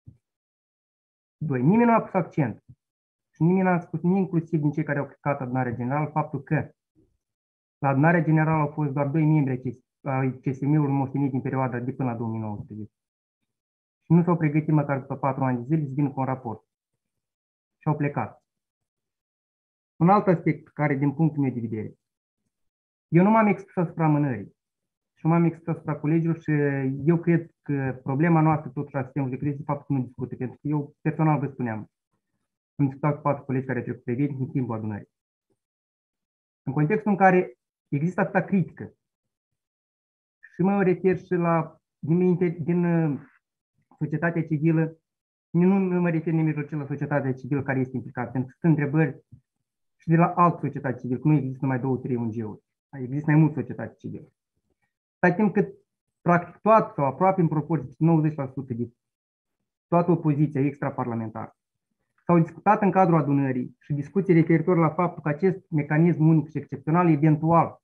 2. Nimeni nu a pus accent și nimeni n-a spus, inclusiv din cei care au plecat adunarea generală, faptul că la adunarea generală au fost doar 2 membri ai CSM-ului moștenit din perioada de până la 2019. Și nu s-au pregătit măcar după 4 ani de zile să vină cu un raport. Și au plecat. Un alt aspect care, din punctul meu de vedere, eu nu m-am expus asupra amânării și nu m-am expus asupra colegilor și eu cred că problema noastră totuși a sistemului de credit, de fapt, nu discută, pentru că eu personal vă spuneam, am discutat cu 4 colegi care au trecut pre-vetting în timpul adunării. În contextul în care există atâta critică și mă refer și la din societatea civilă, nu mă refer nimijlocit la societatea civilă care este implicată, pentru că sunt întrebări și de la altă societate civilă, că nu există numai 2-3 ONG-uri, există mai mult societate civilă. Dar timp cât practic toată sau aproape în proporție 90% de toată opoziția extraparlamentară s-au discutat în cadrul adunării și discuții referitor la faptul că acest mecanism unic și excepțional, eventual,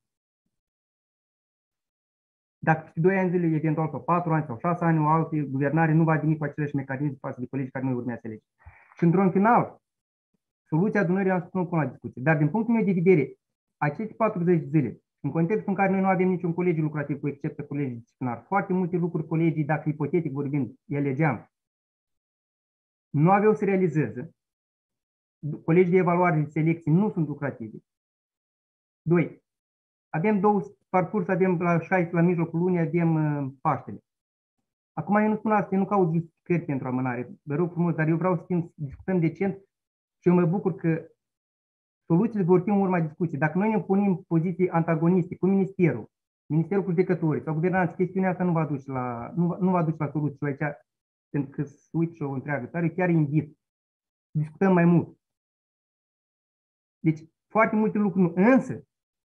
dacă peste 2 ani zile, eventual, sau 4 ani sau 6 ani, o altă guvernare nu va veni cu același mecanism față de colegii care nu urmează să lege. Și într-un final, soluția adunării am spus nu pun la discuție. Dar din punctul meu de vedere, aceste 40 de zile, în contextul în care noi nu avem niciun colegiu lucrativ, cu excepție colegii disciplinar, foarte multe lucruri colegii, dacă ipotetic vorbind, elegeam, nu aveau să realizeze. Colegii de evaluare de selecție nu sunt lucrative. 2. Avem 2 parcurs, avem la mijlocul lunii, avem Paștele. Acum eu nu spun asta, eu nu caut justificări pentru amânare, vă rog frumos, dar eu vreau să discutăm decent și eu mă bucur că soluțiile vor fi în urma discuției. Dacă noi ne punem poziții antagoniste cu Ministerul cu judecătorii sau guvernanții, chestiunea asta nu va duce la soluții. Și aici, pentru că se uită și o întreagă țară, chiar invit să discutăm mai mult. Deci, foarte multe lucruri nu. Însă,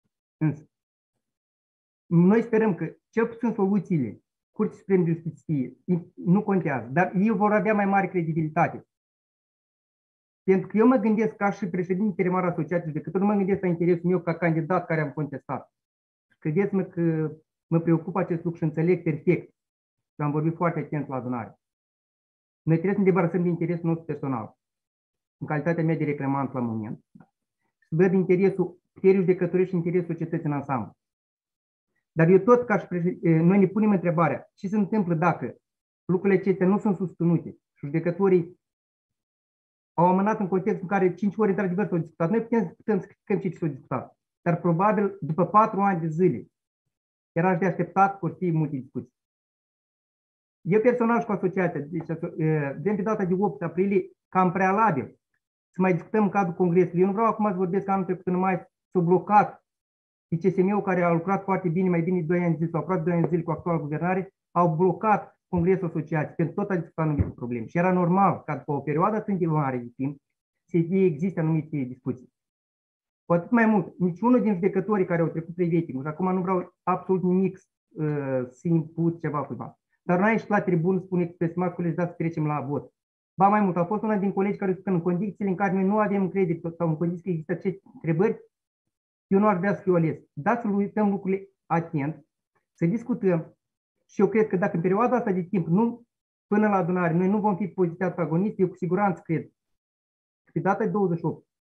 noi sperăm că cel puțin soluțiile Curții Supreme de Justiție nu contează, dar ei vor avea mai mare credibilitate. Pentru că eu mă gândesc ca și președinte interimar asociației judecători, nu mă gândesc la interesul meu ca candidat care am contestat. Credeți-mă că mă preocupă acest lucru și înțeleg perfect. Și am vorbit foarte atent la adunare. Noi trebuie să ne debarasăm de interesul nostru personal, în calitatea mea de reclamant la moment. Să văd interesul puterii judecătorii și interesul societății în ansamblu. Dar eu tot ca și noi ne punem întrebarea, ce se întâmplă dacă lucrurile acestea nu sunt susținute și judecătorii au amânat în contextul în care 5 ori într-adevăr s-au discutat. Noi putem să criticăm ce s-au discutat. Dar probabil după 4 ani de zile era de așteptat vor fi multe discuții. Eu personal și cu asociația, deci vrem pe data de 8 aprilie, cam prealabil, să mai discutăm în cadrul congresului. Eu nu vreau acum să vorbesc că anul trecut numai s-au blocat CSM-ul care a lucrat foarte bine, mai bine de 2 ani de zile sau aproape 2 ani de zile cu actuala guvernare, au blocat Congresul Asociației, pentru tot a discutat anumite probleme. Și era normal ca după o perioadă atât de lungă de timp să existe anumite discuții. Cu atât mai mult, niciunul din judecătorii care au trecut pre-vetting, și acum nu vreau absolut nimic să imput ceva cuiva, dar noi aici la tribună spune că pe smart colegi dați să trecem la vot. Ba mai mult, a fost una din colegi care spun în condițiile în care noi nu avem încredere sau în condiții că există aceste întrebări, eu nu ar vrea să fiu ales. Dați să uităm lucrurile atent, să discutăm. Și eu cred că dacă în perioada asta de timp, până la adunare, noi nu vom fi poziția protagonist, eu cu siguranță cred că pe data de 28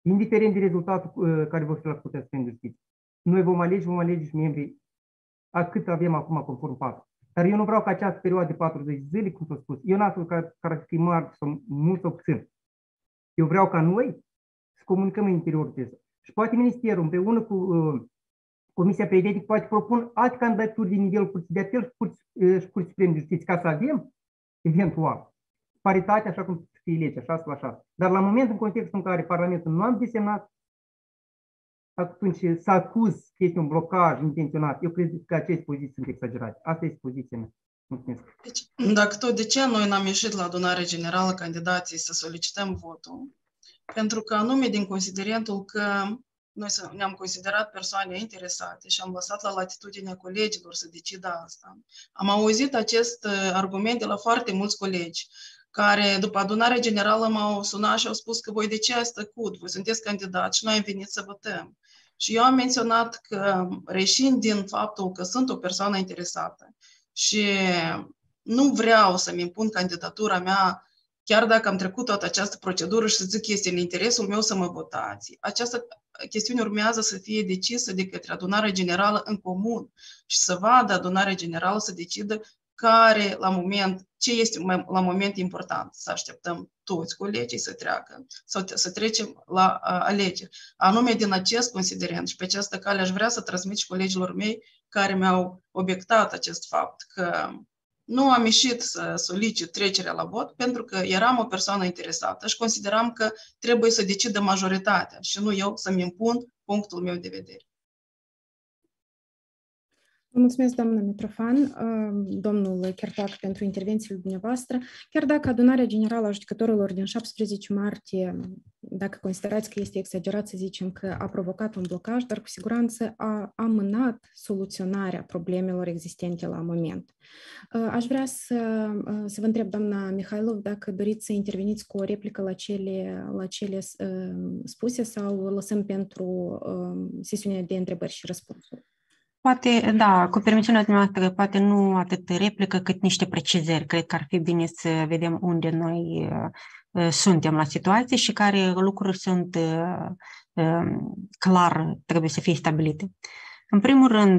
indiferent de rezultatul care vor fi la Curtea Supremă de Justiție. Noi vom alege și membrii a cât avem acum conform 4. Dar eu nu vreau ca această perioadă de 40 de zile, cum s-a spus, eu n-am spus care fi mari sau mult sau puțin. Eu vreau ca noi să comunicăm în interiorul acesta. Și poate Ministerul, împreună cu Comisia Pregătită, poate propun alte candidaturi de nivelul Curții de Apel și Curții Supreme de Justiție, ca să avem, eventual, paritate, așa cum să fie legea, 6 la 6. Dar la moment, în contextul în care Parlamentul nu am desemnat, atunci să acuz că este un blocaj intenționat. Eu cred că aceste poziții sunt exagerate. Asta este poziția mea. Mulțumesc. Deci, dacă tot, de ce noi n-am ieșit la adunare generală candidații să solicităm votul? Pentru că anume din considerentul că noi ne-am considerat persoane interesate și am lăsat la latitudinea colegilor să decidă asta. Am auzit acest argument de la foarte mulți colegi care după adunarea generală m-au sunat și au spus că voi de ce ați tăcut? Voi sunteți candidați și noi am venit să votăm. Și eu am menționat că, reșind din faptul că sunt o persoană interesată și nu vreau să-mi impun candidatura mea, chiar dacă am trecut toată această procedură și să zic că este în interesul meu să mă votați, această chestiune urmează să fie decisă de către adunarea generală în comun și să vadă adunarea generală să decidă care ce este la moment important. Să așteptăm toți colegii să treacă sau să trecem la alegeri. Anume din acest considerent și pe această cale aș vrea să transmit și colegilor mei care mi-au obiectat acest fapt că nu am ieșit să solicit trecerea la vot pentru că eram o persoană interesată și consideram că trebuie să decidă majoritatea și nu eu să-mi impun punctul meu de vedere. Mulțumesc, doamnă Mitrofan, domnul Chertoac, pentru intervențiile dumneavoastră. Chiar dacă adunarea generală a judecătorilor din 17 martie, dacă considerați că este exagerat să zicem că a provocat un blocaj, dar cu siguranță a amânat soluționarea problemelor existente la moment. Aș vrea să vă întreb, doamna Mihailov, dacă doriți să interveniți cu o replică la cele spuse sau lăsăm pentru sesiunea de întrebări și răspunsuri. Poate, da, cu permisiunea dumneavoastră, poate nu atât replică cât niște precizări. Cred că ar fi bine să vedem unde noi suntem la situație și care lucruri sunt clar, trebuie să fie stabilite. În primul rând,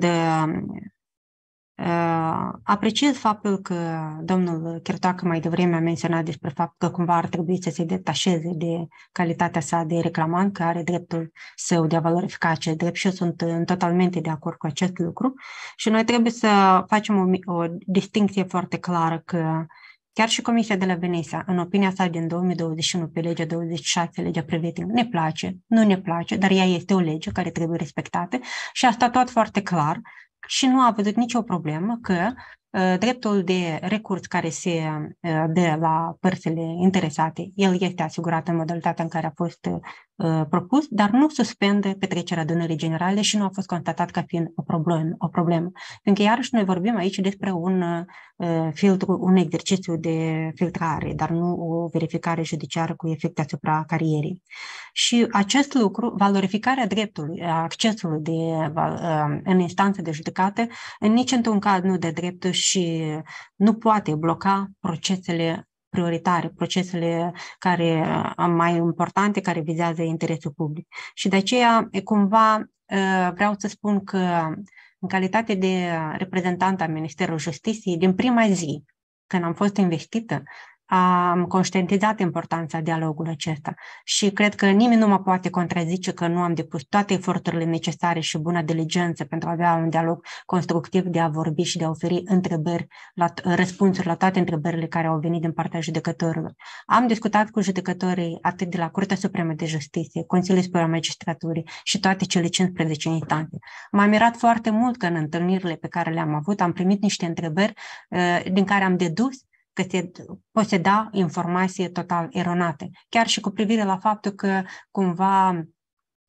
apreciez faptul că domnul Chertoac mai devreme a menționat despre faptul că cumva ar trebui să se detașeze de calitatea sa de reclamant, că are dreptul său de a valorifica acest drept și eu sunt totalmente de acord cu acest lucru și noi trebuie să facem o distincție foarte clară că chiar și Comisia de la Veneția, în opinia sa din 2021 pe legea 26, legea privind, nu ne place, dar ea este o lege care trebuie respectată și a statat foarte clar și nu a văzut nicio problemă că dreptul de recurs care se dă la părțile interesate, el este asigurat în modalitatea în care a fost propus, dar nu suspendă petrecerea adunării generale și nu a fost constatat ca fiind o problemă. Pentru că iarăși noi vorbim aici despre un exercițiu de filtrare, dar nu o verificare judiciară cu efect asupra carierei. Și acest lucru, valorificarea dreptului, accesului în instanță de judecată, în nici într-un caz nu de drept și nu poate bloca procesele prioritare, procesele mai importante care vizează interesul public. Și de aceea, cumva, vreau să spun că în calitate de reprezentant al Ministerului Justiției, din prima zi, când am fost investită, am conștientizat importanța dialogului acesta și cred că nimeni nu mă poate contrazice că nu am depus toate eforturile necesare și bună diligență pentru a avea un dialog constructiv, de a vorbi și de a oferi răspunsuri la toate întrebările care au venit din partea judecătorilor. Am discutat cu judecătorii atât de la Curtea Supremă de Justiție, Consiliul Superior al Magistraturii și toate cele 15 instanțe. M-am mirat foarte mult că în întâlnirile pe care le-am avut am primit niște întrebări din care am dedus că se poseda informație total eronată. Chiar și cu privire la faptul că cumva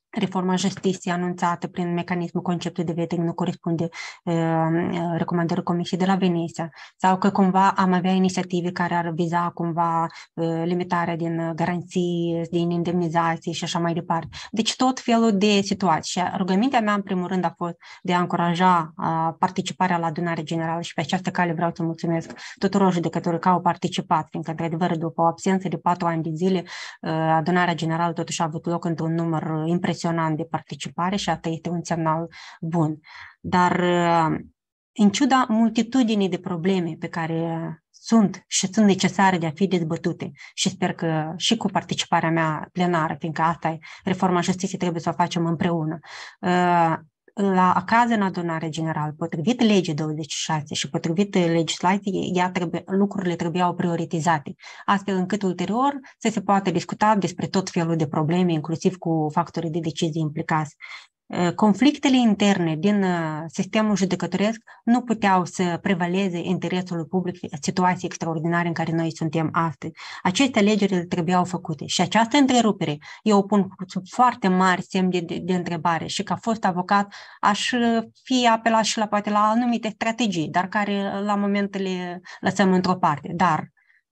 reforma justiției anunțată prin mecanismul conceptului de vetting nu corespunde recomandării Comisiei de la Veneția, sau că cumva am avea inițiative care ar viza cumva limitarea din garanții, din indemnizații și așa mai departe. Deci tot felul de situații. Și rugămintea mea, în primul rând, a fost de a încuraja participarea la adunarea generală și pe această cale vreau să mulțumesc tuturor judecătorilor că au participat, fiindcă, într-adevăr, după o absență de 4 ani de zile, adunarea generală totuși a avut loc într-un număr impresionant de participare și asta este un semnal bun. Dar în ciuda multitudinii de probleme pe care sunt necesare de a fi dezbătute și sper că și cu participarea mea plenară, fiindcă asta e reforma justiției, trebuie să o facem împreună. La caz în adunare generală, potrivit legii 26 și potrivit legislației, lucrurile trebuiau prioritizate, astfel încât ulterior să se poată discuta despre tot felul de probleme, inclusiv cu factorii de decizie implicați. Conflictele interne din sistemul judecătoresc nu puteau să prevaleze interesul public, situații extraordinare în care noi suntem astăzi. Aceste alegeri trebuiau făcute și această întrerupere eu o pun sub foarte mari semne de întrebare și ca fost avocat aș fi apelat și poate la anumite strategii, dar care la moment le lăsăm într-o parte. Dar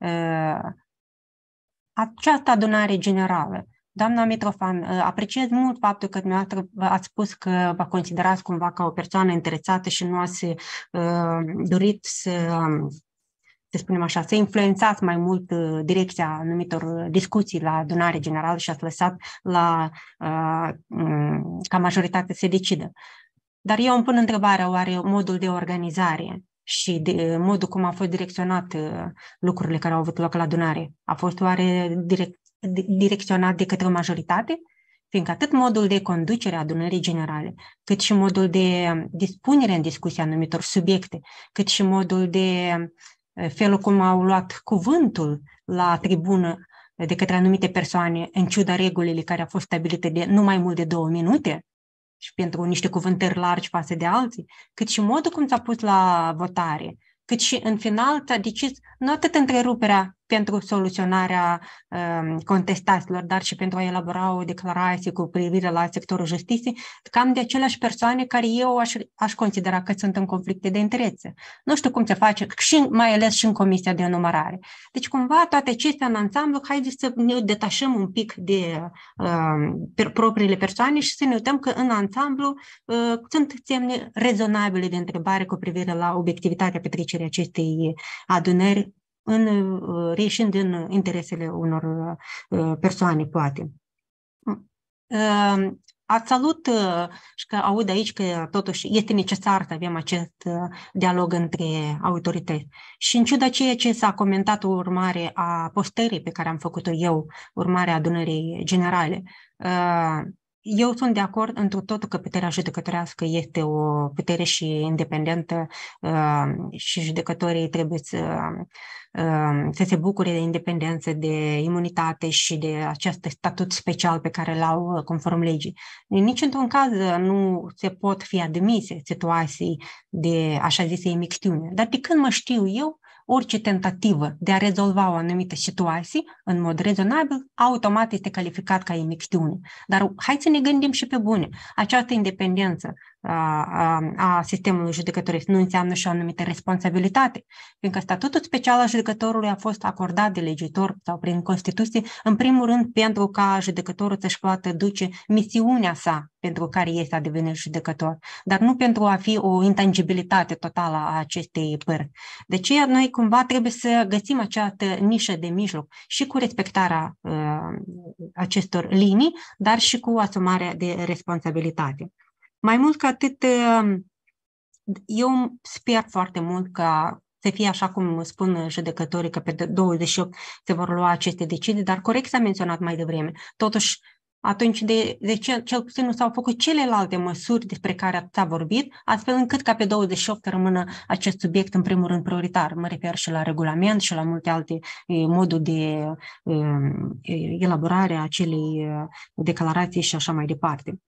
această adunare generală, doamna Mitrofan, apreciez mult faptul că dumneavoastră ați spus că vă considerați cumva ca o persoană interesată și nu ați dorit să spunem așa, să influențați mai mult direcția anumitor discuții la adunare generală și ați lăsat ca majoritatea să decidă. Dar eu îmi pun întrebarea, oare modul de organizare și de modul cum a fost direcționat lucrurile care au avut loc la adunare a fost oare direcționat de către o majoritate? Fiindcă atât modul de conducere a adunării generale, cât și modul de dispunere în discuție a anumitor subiecte, cât și modul de felul cum au luat cuvântul la tribună de către anumite persoane, în ciuda regulile care au fost stabilite de nu mai mult de 2 minute, și pentru niște cuvântări largi față de alții, cât și modul cum s-a pus la votare, cât și în final s-a decis nu atât întreruperea pentru soluționarea contestațiilor, dar și pentru a elabora o declarație cu privire la sectorul justiției, cam de aceleași persoane care eu aș considera că sunt în conflicte de interese. Nu știu cum se face, și mai ales și în comisia de numărare. Deci, cumva, toate acestea în ansamblu, haideți să ne detașăm un pic de propriile persoane și să ne uităm că în ansamblu sunt semne rezonabile de întrebare cu privire la obiectivitatea petrecerii acestei adunări, reieșind din interesele unor persoane, poate. Salut și că aud aici că totuși este necesar să avem acest dialog între autorități. Și în ciuda ceea ce s-a comentat urmare a postării pe care am făcut-o eu, urmare a adunării generale, eu sunt de acord întru totul că puterea judecătorească este o putere și independentă și judecătorii trebuie să se bucure de independență, de imunitate și de acest statut special pe care l-au conform legii. Nici într-un caz nu se pot fi admise situații de așa zisă imixtiune. Dar de când mă știu eu, orice tentativă de a rezolva o anumită situație în mod rezonabil, automat este calificat ca imixtiune. Dar hai să ne gândim și pe bune. Această independență a sistemului judecătoresc nu înseamnă și o anumită responsabilitate, fiindcă statutul special al judecătorului a fost acordat de legiuitor sau prin Constituție, în primul rând pentru ca judecătorul să-și poată duce misiunea sa pentru care este a deveni judecător, dar nu pentru a fi o intangibilitate totală a acestei părți. De aceea noi cumva trebuie să găsim această nișă de mijloc și cu respectarea acestor linii, dar și cu asumarea de responsabilitate. Mai mult ca atât, eu sper foarte mult ca să fie așa cum spun judecătorii, că pe 28 se vor lua aceste decizii, dar corect s-a menționat mai devreme. Totuși, atunci de ce cel puțin nu s-au făcut celelalte măsuri despre care s-a vorbit, astfel încât ca pe 28 să rămână acest subiect în primul rând prioritar. Mă refer și la regulament și la multe alte moduri de elaborare a acelei declarații și așa mai departe.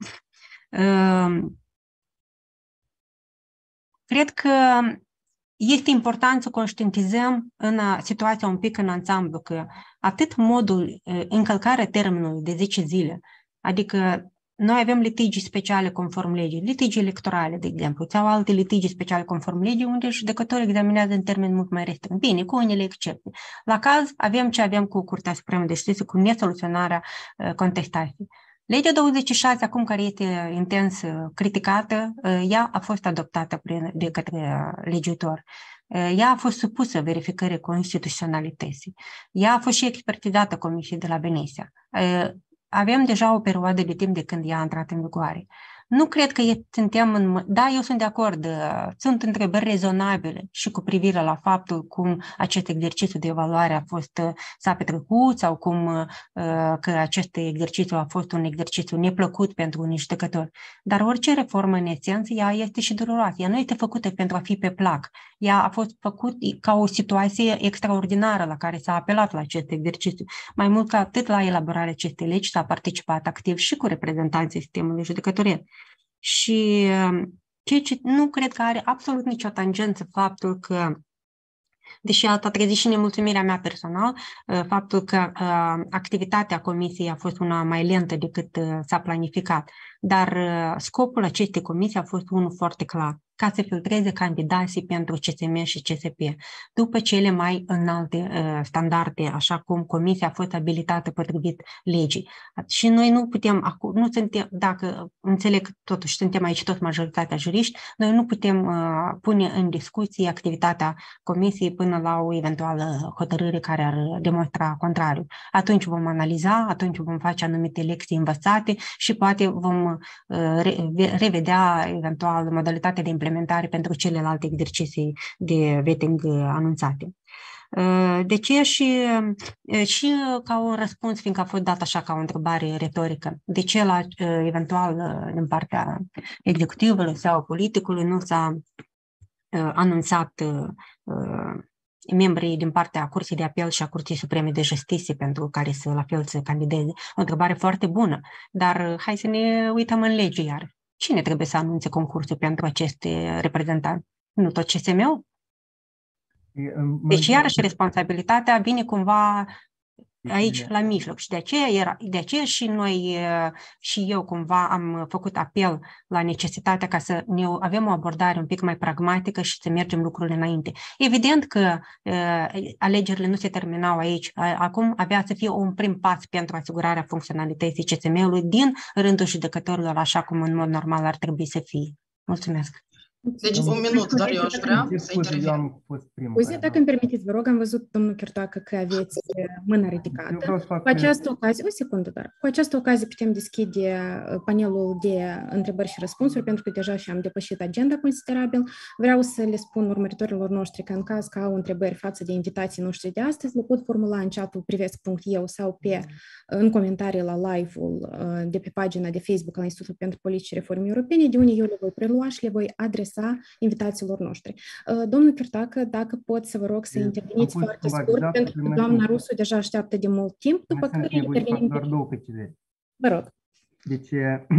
Cred că este important să conștientizăm în situația un pic în ansamblu că atât modul încălcarea termenului de 10 zile, adică noi avem litigii speciale conform legii, litigii electorale, de exemplu, sau alte litigii speciale conform legii, unde judecătorul examinează în termen mult mai restrâns. Bine, cu unele excepții. La caz, avem ce avem cu Curtea Supremă de Justiție, cu nesoluționarea contestației. Legea 26, acum care este intens criticată, ea a fost adoptată de către legiuitor. Ea a fost supusă verificării constituționalității. Ea a fost și expertizată Comisiei de la Veneția. Avem deja o perioadă de timp de când ea a intrat în vigoare. Nu cred că suntem Da, eu sunt de acord. Sunt întrebări rezonabile și cu privire la faptul cum acest exercițiu de evaluare s-a petrecut sau că acest exercițiu a fost un exercițiu neplăcut pentru unii judecători. Dar orice reformă, în esență, ea este și dureroasă. Ea nu este făcută pentru a fi pe plac. Ea a fost făcută ca o situație extraordinară la care s-a apelat la acest exercițiu. Mai mult ca atât, la elaborarea acestei legi s-a participat activ și cu reprezentanții sistemului judecătoresc. Și nu cred că are absolut nicio tangență faptul că, deși a trezit și nemulțumirea mea personal, faptul că activitatea comisiei a fost una mai lentă decât s-a planificat. Dar scopul acestei comisii a fost unul foarte clar, ca să filtreze candidații pentru CSM și CSP, după cele mai înalte standarde, așa cum comisia a fost abilitată potrivit legii. Și noi nu putem, nu suntem, dacă înțeleg totuși, suntem aici tot majoritatea juriști, noi nu putem pune în discuție activitatea comisiei până la o eventuală hotărâre care ar demonstra contrariu. Atunci vom analiza, atunci vom face anumite lecții învățate și poate vom revedea eventual modalitatea de implementare pentru celelalte exerciții de vetting anunțate. De ce și ca un răspuns, fiindcă a fost dat așa ca o întrebare retorică, de ce eventual din partea executivului sau politicului nu s-a anunțat membrii din partea Curții de Apel și a Curții Supreme de Justiție pentru care la fel să candideze. O întrebare foarte bună, dar hai să ne uităm în lege iar. Cine trebuie să anunțe concursul pentru aceste reprezentanți? Nu tot CSM-ul? Deci iarăși responsabilitatea vine cumva aici la mijloc și de aceea și noi și eu cumva am făcut apel la necesitatea ca să avem o abordare un pic mai pragmatică și să mergem lucrurile înainte. Evident că alegerile nu se terminau aici. Acum avea să fie un prim pas pentru asigurarea funcționalității CSM-ului din rândul judecătorilor, așa cum în mod normal ar trebui să fie. Mulțumesc! Deci un minut, dar eu aș vrea să intervin. Scuze, dacă îmi permiteți, vă rog, am văzut, domnul Chirtoacă, că aveți mâna ridicată. Cu această ocazie, o secundă doar, cu această ocazie putem deschide panelul de întrebări și răspunsuri, pentru că deja și am depășit agenda considerabil. Vreau să le spun urmăritorilor noștri că în caz că au întrebări față de invitații noștri de astăzi, le pot formula în chatul privesc.eu sau în comentarii la live-ul de pe pagina de Facebook al Institutului pentru Politici și Reforme Europene, de unde eu le voi prelua și le voi adresa invitațiilor noștri. Domnul Chirtoacă, dacă pot să vă rog să interveniți foarte scurt, pentru că doamna Rusu deja așteaptă de mult timp, după care intervenim. Doar două precizări. Vă rog. Deci,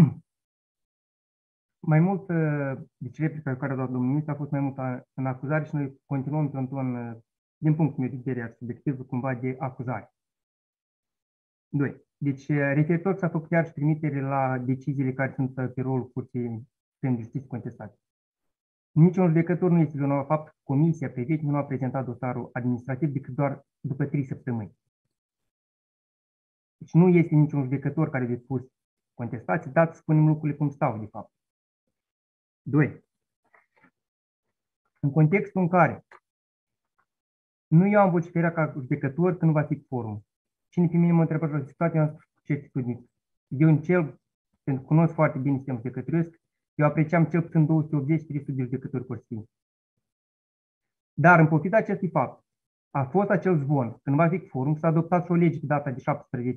mai mult, deci replica care a dat domnul ministru a fost mai mult în acuzare și noi continuăm pe un ton, din punctul meu de vedere subiectiv, cumva de acuzare. 2. Deci, referitor s-a făcut iar și trimitere la deciziile care sunt pe rolul Curții de Justiție contestate. Niciun judecător nu este vinovat fapt că Comisia Preveghe nu a prezentat dosarul administrativ decât doar după 3 săptămâni. Deci nu este niciun judecător care a depus contestații, dar să spunem lucrurile cum stau, de fapt. 2. În contextul în care nu eu am vociferat ca judecător când nu va fi forum. Cine pe mine mă întreabă la situație, am spus cu certitudine. Pentru că cunosc foarte bine sistemul judecătoresc, eu apreciam cel puțin 280-300 de judecători porțini. Dar în pofida acestui fapt, a fost acel zvon, când va fi forum, s-a adoptat și o lege pe data de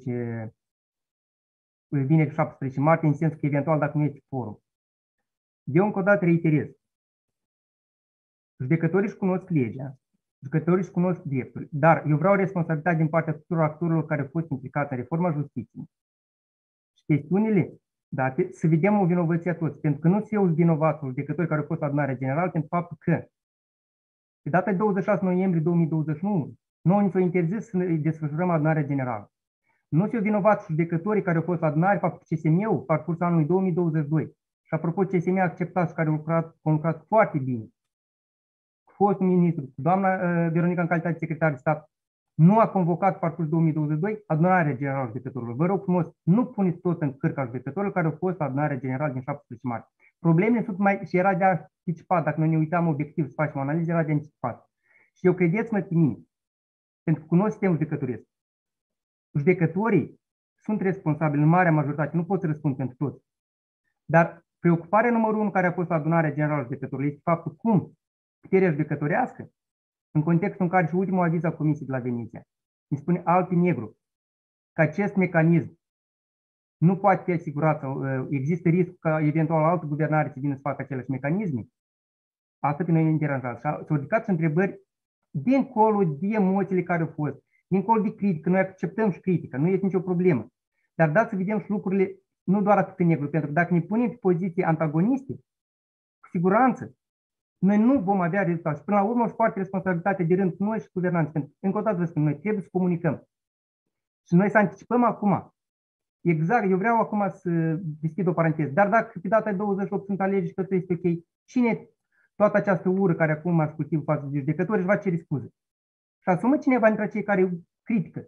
17 martie, în sens că eventual dacă nu este forum. Eu încă o dată reiterez. Judecătorii își cunosc legea, judecătorii își cunosc dreptul, dar eu vreau responsabilitate din partea tuturor actorilor care au fost implicați în reforma justiției. Și chestiunile date, să vedem o vinovăție a toți, pentru că nu se iau vinovatul judecătorii care au fost la adunarea generală, pentru faptul că pe data de 26 noiembrie 2021, nouă ni s-a interzis să desfășurăm adunarea generală. Nu se vinovați judecătorii care au fost la adunare, faptul că CSM-ul, parcursul anului 2022, și apropo, CSM a acceptat și care a lucrat foarte bine, fostul ministru, doamna Veronica în calitate de secretar de stat, nu a convocat parcursul 2022 adunarea generală a judecătorilor. Vă rog frumos, nu puneți tot în cârca judecătorilor care au fost la adunarea generală din 17 martie. Problemele sunt mai, și era de anticipat, dacă noi ne uitam obiectiv să facem o analiză, era de anticipat. Și eu credeți-mă pe mine, pentru că cunosc sistemul judecătoresc. Judecătorii sunt responsabili în marea majoritate, nu pot să răspund pentru toți. Dar preocuparea numărul 1 care a fost la adunarea generală a judecătorilor este faptul cum puterea judecătorească, în contextul în care și ultimul aviz a Comisiei de la Veneția îmi spune alb pe negru că acest mecanism nu poate fi asigurat sau există risc ca eventual altă guvernare să vină să facă aceleași mecanisme, asta pe noi ne deranjează. S-au ridicat întrebări dincolo de emoțiile care au fost, dincolo de critică, noi acceptăm și critică, nu este nicio problemă. Dar dați să vedem și lucrurile nu doar atât pe negru, pentru că dacă ne punem pe poziții antagoniste, cu siguranță, noi nu vom avea rezultat. Și până la urmă, o foarte responsabilitate de rând cu noi și guvernanți. Pentru că, încă o dată vă spun, noi trebuie să comunicăm. Și noi să anticipăm acum. Exact, eu vreau acum să deschid o paranteză. Dar dacă pe data 28 sunt alegeri și tot este ok, cine toată această ură care acum aș cultiv față de judecători își va cere scuze? Și asumă cineva dintre cei care critică.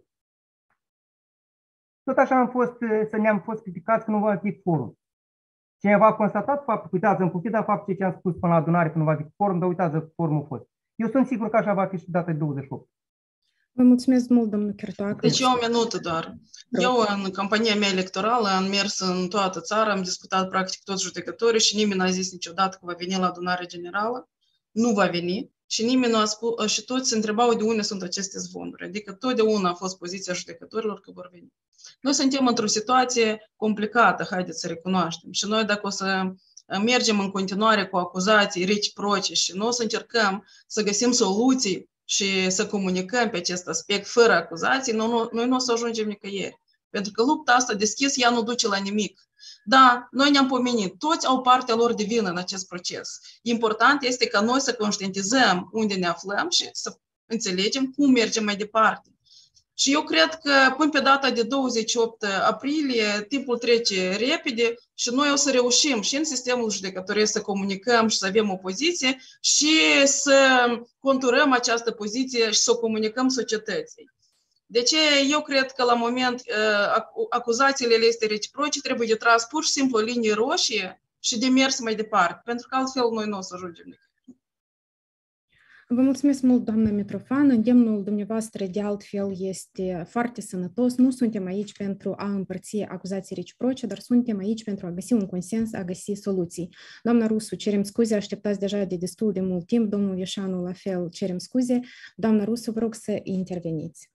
Tot așa am fost, să ne-am fost criticați că nu va fi forum. Cineva a constatat faptul, uitați, în pofida faptul ce am spus până la adunare, că nu va fi forum, dar uitați, forumul a fost. Eu sunt sigur că așa va fi și data 28. Vă mulțumesc mult, domnul Chertoacă. Deci o minută doar. Eu, în campania mea electorală, am mers în toată țara, am discutat practic toți judecătorii și nimeni n-a zis niciodată că va veni la adunare generală. Nu va veni. Și nimeni nu a spus, și toți se întrebau de unde sunt aceste zvonuri. Adică totdeauna a fost poziția judecătorilor că vor veni. Noi suntem într-o situație complicată, haideți să recunoaștem. Și noi dacă o să mergem în continuare cu acuzații reciproce și nu o să încercăm să găsim soluții și să comunicăm pe acest aspect fără acuzații, noi nu o să ajungem nicăieri. Pentru că lupta asta deschis, ea nu duce la nimic. Da, noi ne-am pomenit, toți au partea lor de vină în acest proces. Important este ca noi să conștientizăm unde ne aflăm și să înțelegem cum mergem mai departe. Și eu cred că până pe data de 28 aprilie timpul trece repede și noi o să reușim și în sistemul judecătoresc să comunicăm și să avem o poziție și să conturăm această poziție și să o comunicăm societății. De ce eu cred că la moment acuzațiile este reciproce, trebuie de tras pur și simplu o linie roșie și de mers mai departe, pentru că altfel noi nu o să ajungem nicăieri. Vă mulțumesc mult, doamna Mitrofană. Îndemnul dumneavoastră, de altfel, este foarte sănătos. Nu suntem aici pentru a împărți acuzații reciproce, dar suntem aici pentru a găsi un consens, a găsi soluții. Doamna Rusu, cerem scuze, așteptați deja de destul de mult timp. Domnul Ieșanu, la fel, cerem scuze. Doamna Rusu, vă rog să interveniți.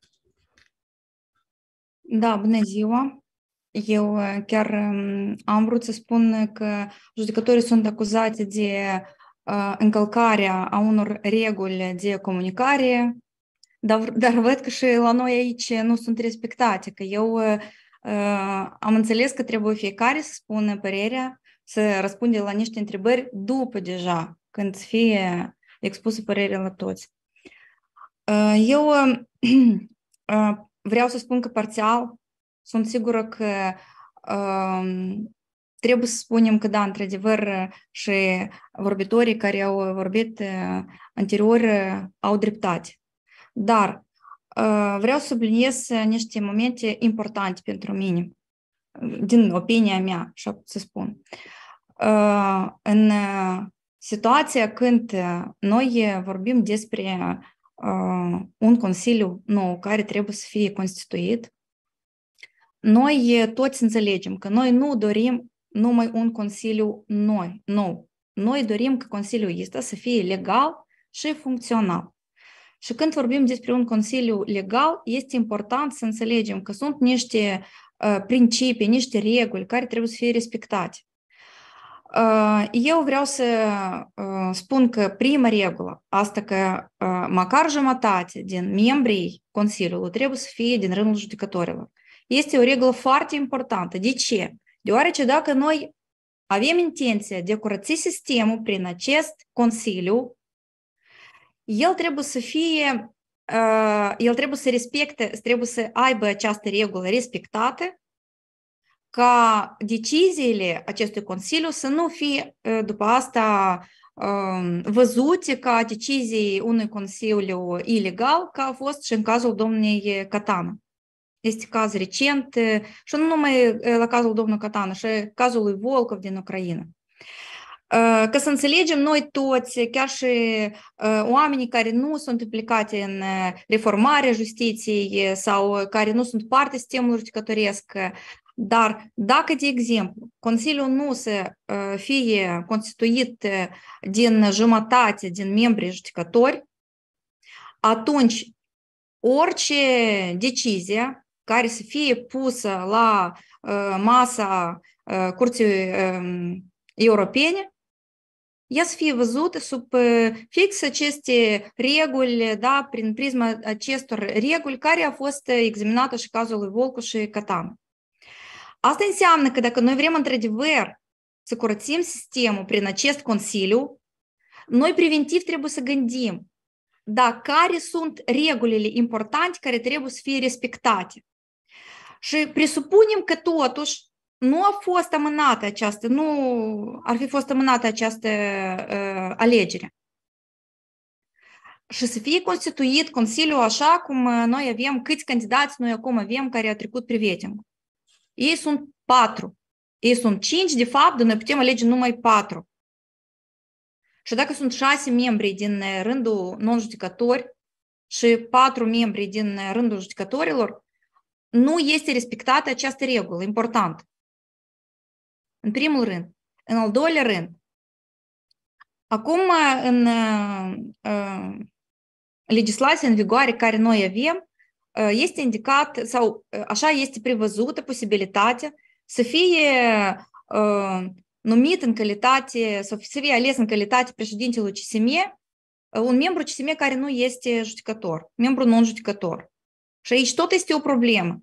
Da, bună ziua! Eu chiar am vrut să spun că judecătorii sunt acuzați de încălcarea a unor reguli de comunicare, dar văd că și la noi aici nu sunt respectate, că eu am înțeles că trebuie fiecare să spună părerea, să răspunde la niște întrebări după deja, când să fie expusă părerea la toți. Eu vreau să spun că parțial sunt sigură că trebuie să spunem că, da, într-adevăr, și vorbitorii care au vorbit anterior au dreptate. Dar vreau să subliniez niște momente importante pentru mine, din opinia mea, așa să spun. În situația când noi vorbim despre un consiliu nou care trebuie să fie constituit, noi toți înțelegem că noi nu dorim numai un consiliu nou. Noi dorim ca consiliul ăsta să fie legal și funcțional. Și când vorbim despre un consiliu legal, este important să înțelegem că sunt niște principii, niște reguli care trebuie să fie respectate. Eu vreau să spun că prima regulă, asta că măcar jumătate din membrii Consiliului trebuie să fie din rândul judecătorilor. Este o regulă foarte importantă. De ce? Deoarece dacă noi avem intenția de a curăți sistemul prin acest Consiliu, el trebuie să fie el trebuie să respecte, trebuie să aibă această regulă respectată, ca deciziile acestui Consiliu să nu fie după asta văzute ca decizii unui Consiliu ilegal, ca a fost și în cazul domnului Catana. Este caz recent și nu numai la cazul domnului Catana, și cazul lui Volkov din Ucraina. Ca să înțelegem noi toți, chiar și oamenii care nu sunt implicați în reformarea justiției sau care nu sunt parte sistemului justicatoresc, dar dacă, de exemplu, Consiliul nu să fie constituit din jumătate din membrii justicatori, atunci orice decizie care să fie pusă la masa Curții Europene, ea să fie văzută sub fix aceste reguli, da, prin prisma acestor reguli care a fost examinată și cazul lui Volkov și Catana. Asta înseamnă că dacă noi vrem într-adevăr să curățim sistemul prin acest Consiliu, noi preventiv trebuie să gândim, da, care sunt regulile importante care trebuie să fie respectate. Și presupunem că totuși nu a fost amânată această, nu ar fi fost amânată această alegere. Și să fie constituit Consiliul așa cum noi avem, câți candidați noi acum avem care au trecut pre vetting. Ei sunt 4. Ei sunt 5, de fapt, dar noi putem alege numai 4. Și dacă sunt 6 membri din rândul non-judicatori și 4 membri din rândul judecătorilor, nu este respectată această regulă, important. În primul rând. În al doilea rând, acum în legislația în vigoare care noi avem, este indicat sau așa este prevăzută posibilitatea să fie numit în calitate sau să fie ales în calitate președintelui CSM un membru CSM care nu este judecător, membru non-judecător. Și aici tot este o problemă.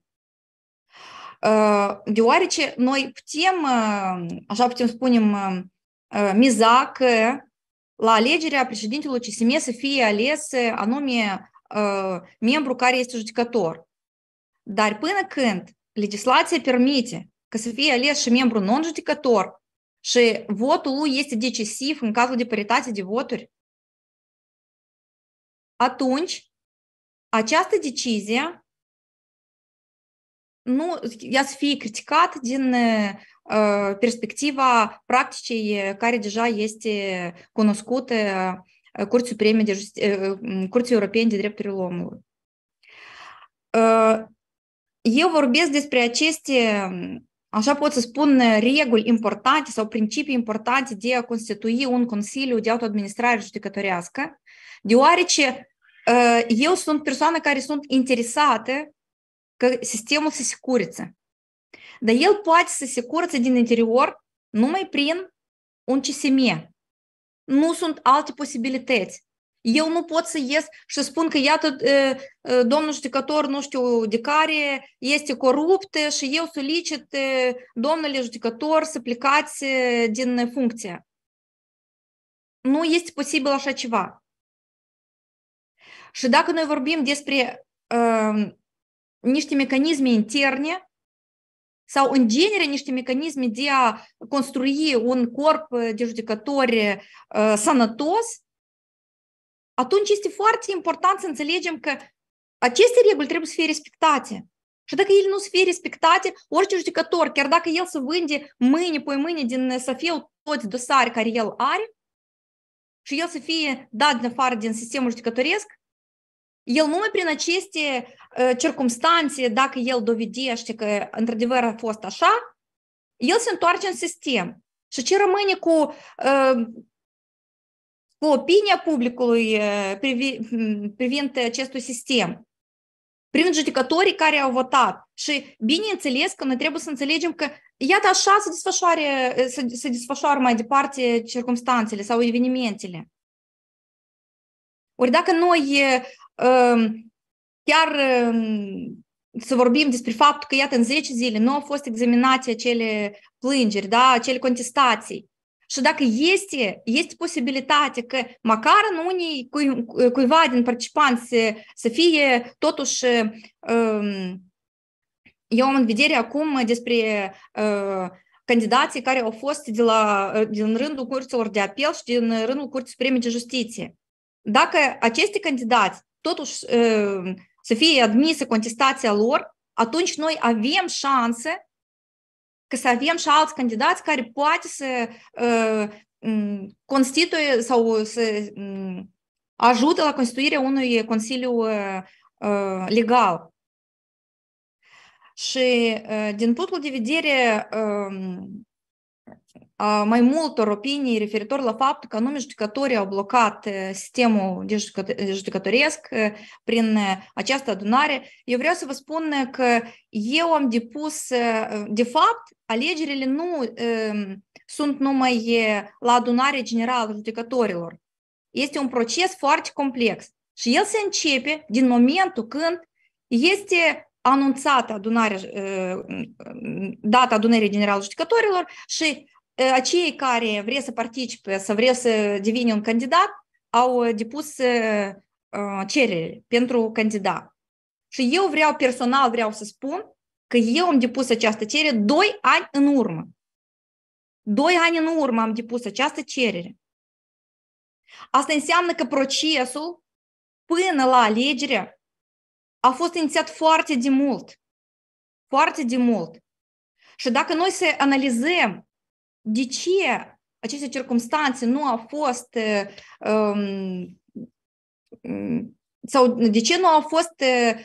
Deoarece noi putem, așa putem spune, miza că la alegerea președintelui CSM să fie ales anume membru care este judecător. Dar până când legislația permite că să fie ales și membru non-judecător și votul lui este decisiv în cazul de paritate de voturi, atunci această decizie nu, ea să fie criticată din perspectiva practicii care deja este cunoscută Curții Europene de Drepturile Omului. Eu vorbesc despre aceste, așa pot să spun, reguli importante sau principii importante de a constitui un Consiliu de Autoadministrare Judecătorească, deoarece eu sunt persoane care sunt interesate că sistemul să se curățe. Dar el poate să se curățe din interior numai prin un CSM. Nu sunt alte posibilități. Eu nu pot să ies și să spun că iată domnul judecător nu știu de care este corupt și eu solicit domnule judecător să plecați din funcție. Nu este posibil așa ceva. Și dacă noi vorbim despre niște mecanisme interne sau în genere niște mecanisme de a construi un corp de judecători sănătos, atunci este foarte important să înțelegem că aceste reguli trebuie să fie respectate. Și dacă ele nu să fie respectate, orice judecător, chiar dacă el să vinde mâine, poi mâine din Safeu toți dosari care el are și el să fie dat din afară din sistemul judecătoresc, el numai prin aceste circumstanțe, dacă el dovedește că într-adevăr a fost așa, el se întoarce în sistem. Și ce rămâne cu opinia publicului privind acestui sistem? Prin judecătorii care au votat. Și bineînțeles că noi trebuie să înțelegem că iată așa se desfășoară mai departe circumstanțele sau evenimentele. Ori dacă noi chiar să vorbim despre faptul că iată în 10 zile nu au fost examinate acele plângeri, da, acele contestații, Și dacă este posibilitate că măcar în unii cuiva din participanți să fie totuși, eu am în vedere acum despre candidații care au fost din rândul curților de apel și din rândul Curții Supreme de Justiție. Dacă aceste candidați totuși să fie admisă contestația lor, atunci noi avem șanse că să avem și alți candidați care poate să constituie sau să ajute la constituirea unui consiliu legal. Și din punctul de vedere a mai multor opinii referitor la faptul că anume judecătorii au blocat sistemul judecătoresc prin această adunare, eu vreau să vă spun că eu am depus, de fapt, alegerile nu sunt numai la adunarea generală a judecătorilor. Este un proces foarte complex și el se începe din momentul când este anunțată data adunării generale a judecătorilor și acei care vrea să participe sau vrea să devină un candidat au depus cerere pentru candidat. Și eu personal vreau să spun că eu am depus această cerere 2 ani în urmă. 2 ani în urmă am depus această cerere. Asta înseamnă că procesul până la alegere a fost inițiat foarte de mult. Foarte de mult. Și dacă noi să analizăm de ce aceste circumstanțe nu au fost sau de ce nu au fost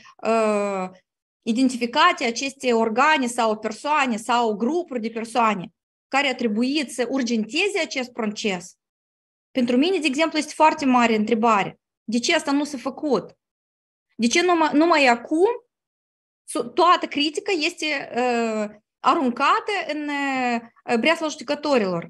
identificate aceste organe sau persoane sau grupuri de persoane care a trebuit să urgenteze acest proces, pentru mine, de exemplu, este foarte mare întrebare. De ce asta nu s-a făcut? De ce numai acum toată critica este aruncată în breasla judecătorilor?